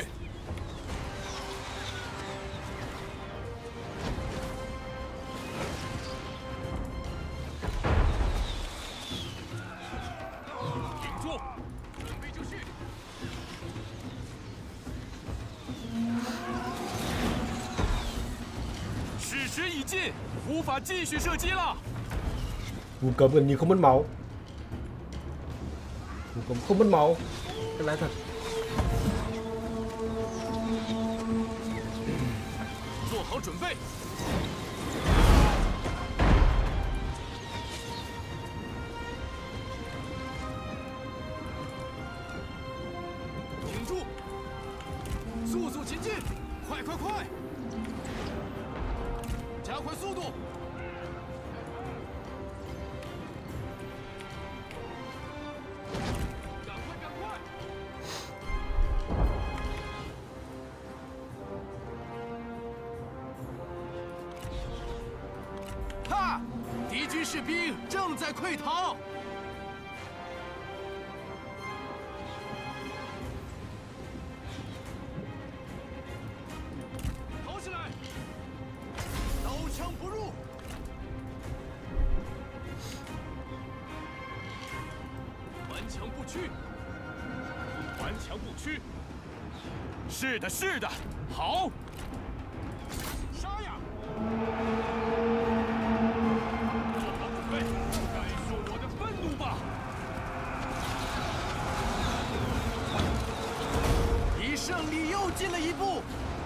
顶住，准备就绪。 事时已尽，无法继续射击了。 Phù cấm gần như không mất máu. Phù cấm không mất máu. Cái lái thật. 做好准备。挺住，速速前进，快快快！ 加快速度！赶快，赶快！哈！敌军士兵正在溃逃。逃起来！ 刀枪不入，顽强不屈，顽强不屈。是的，是的，好，杀呀！做好准备，感受我的愤怒吧！离胜利又近了一步。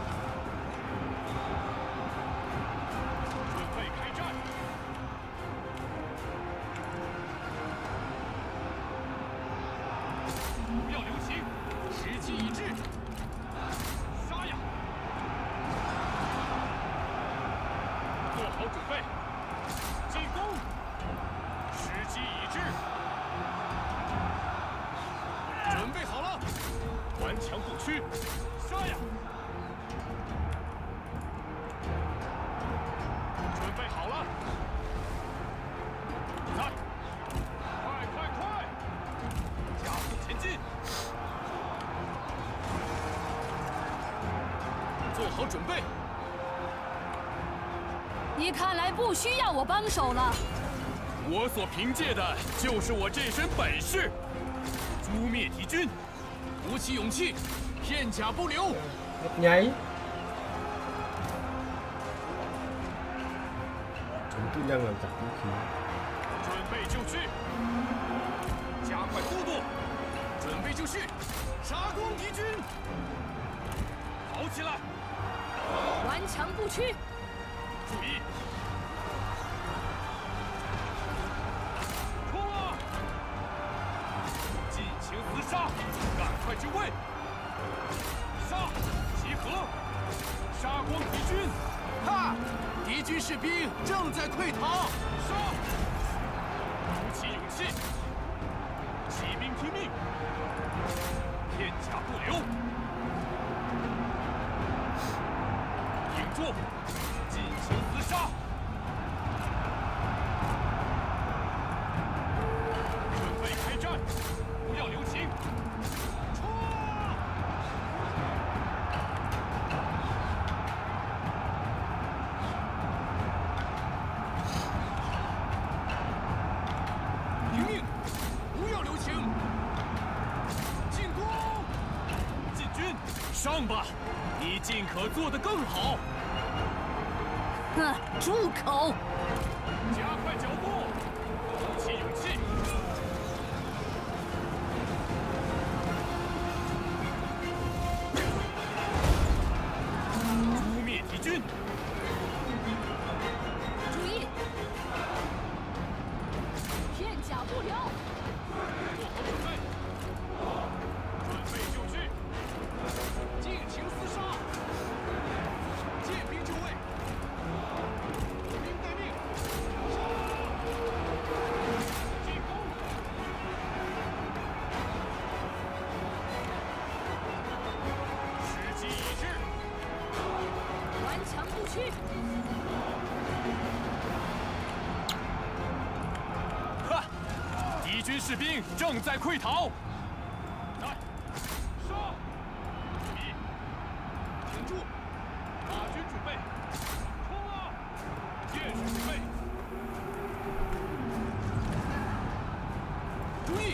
不要留情，时机已至，杀呀！做好准备，进攻！时机已至，准备好了，顽强不屈，杀呀！准备好了，来！ 前进，做好准备。 你看来不需要我帮手了。 我所凭借的就是我这身本事，诛灭敌军，鼓起勇气，片甲不留。 Nháy. Chống kỹ năng làm giảm vũ khí. 准备就绪，加快速度。 准备就绪，杀攻敌军！跑起来！ 顽强不屈。 注意， 卫，杀！集合！杀光敌军！ 哈！敌军士兵正在溃逃。 杀！鼓起勇气，骑兵听命，片甲不留。挺住，尽情厮杀！准备开战，不要留情！冲啊！ 听命，不要留情！进攻！ 进军，上吧！你尽可做得更好。 哼，住口！ 加快脚步，鼓起勇气。诛灭敌军！ 注意，片甲不留。 做好准备，准备就绪。 尽情厮杀！借兵就位！兵待命！ 进攻！时机已至， 顽强不屈。 哈！敌军士兵正在溃逃。来，杀！注意， 挺住！ 马军准备，冲啊！箭手准备， 注意！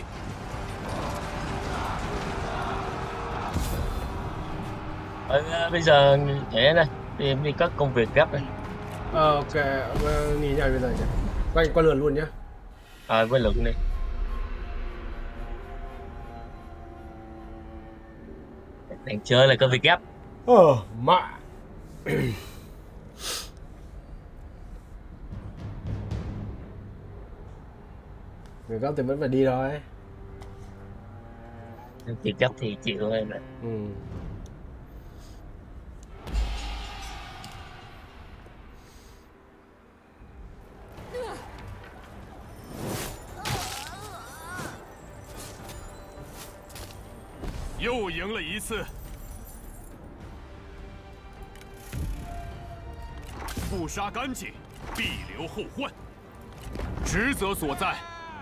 Bây giờ để này đi có công việc gấp này. Ok, nghỉ nhảy bây giờ nhỉ. Qua lượt luôn nhá. Với lượng đi. Đang chơi là có việc gấp. Mạ. Việc gấp thì vẫn phải đi thôi. Việc gấp thì chịu thôi mà. Ừ. 又赢了一次。不杀干净，必留后患。职责所在，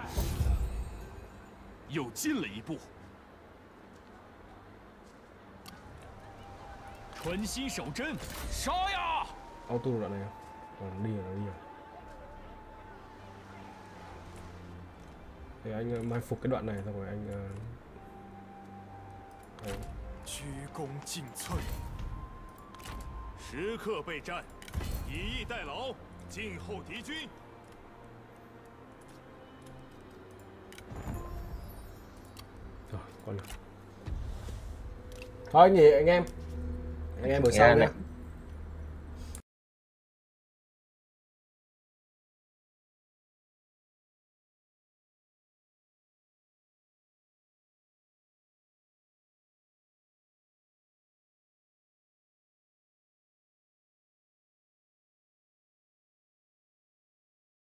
又进了一步。专心守阵，杀呀 ！Auto đoạn này còn đi rồi. Thì anh mai phục cái đoạn này xong rồi anh 鞠躬尽瘁，时刻备战，以逸待劳，静候敌军。 Rồi, con thôi nghỉ anh em buổi sau nhé.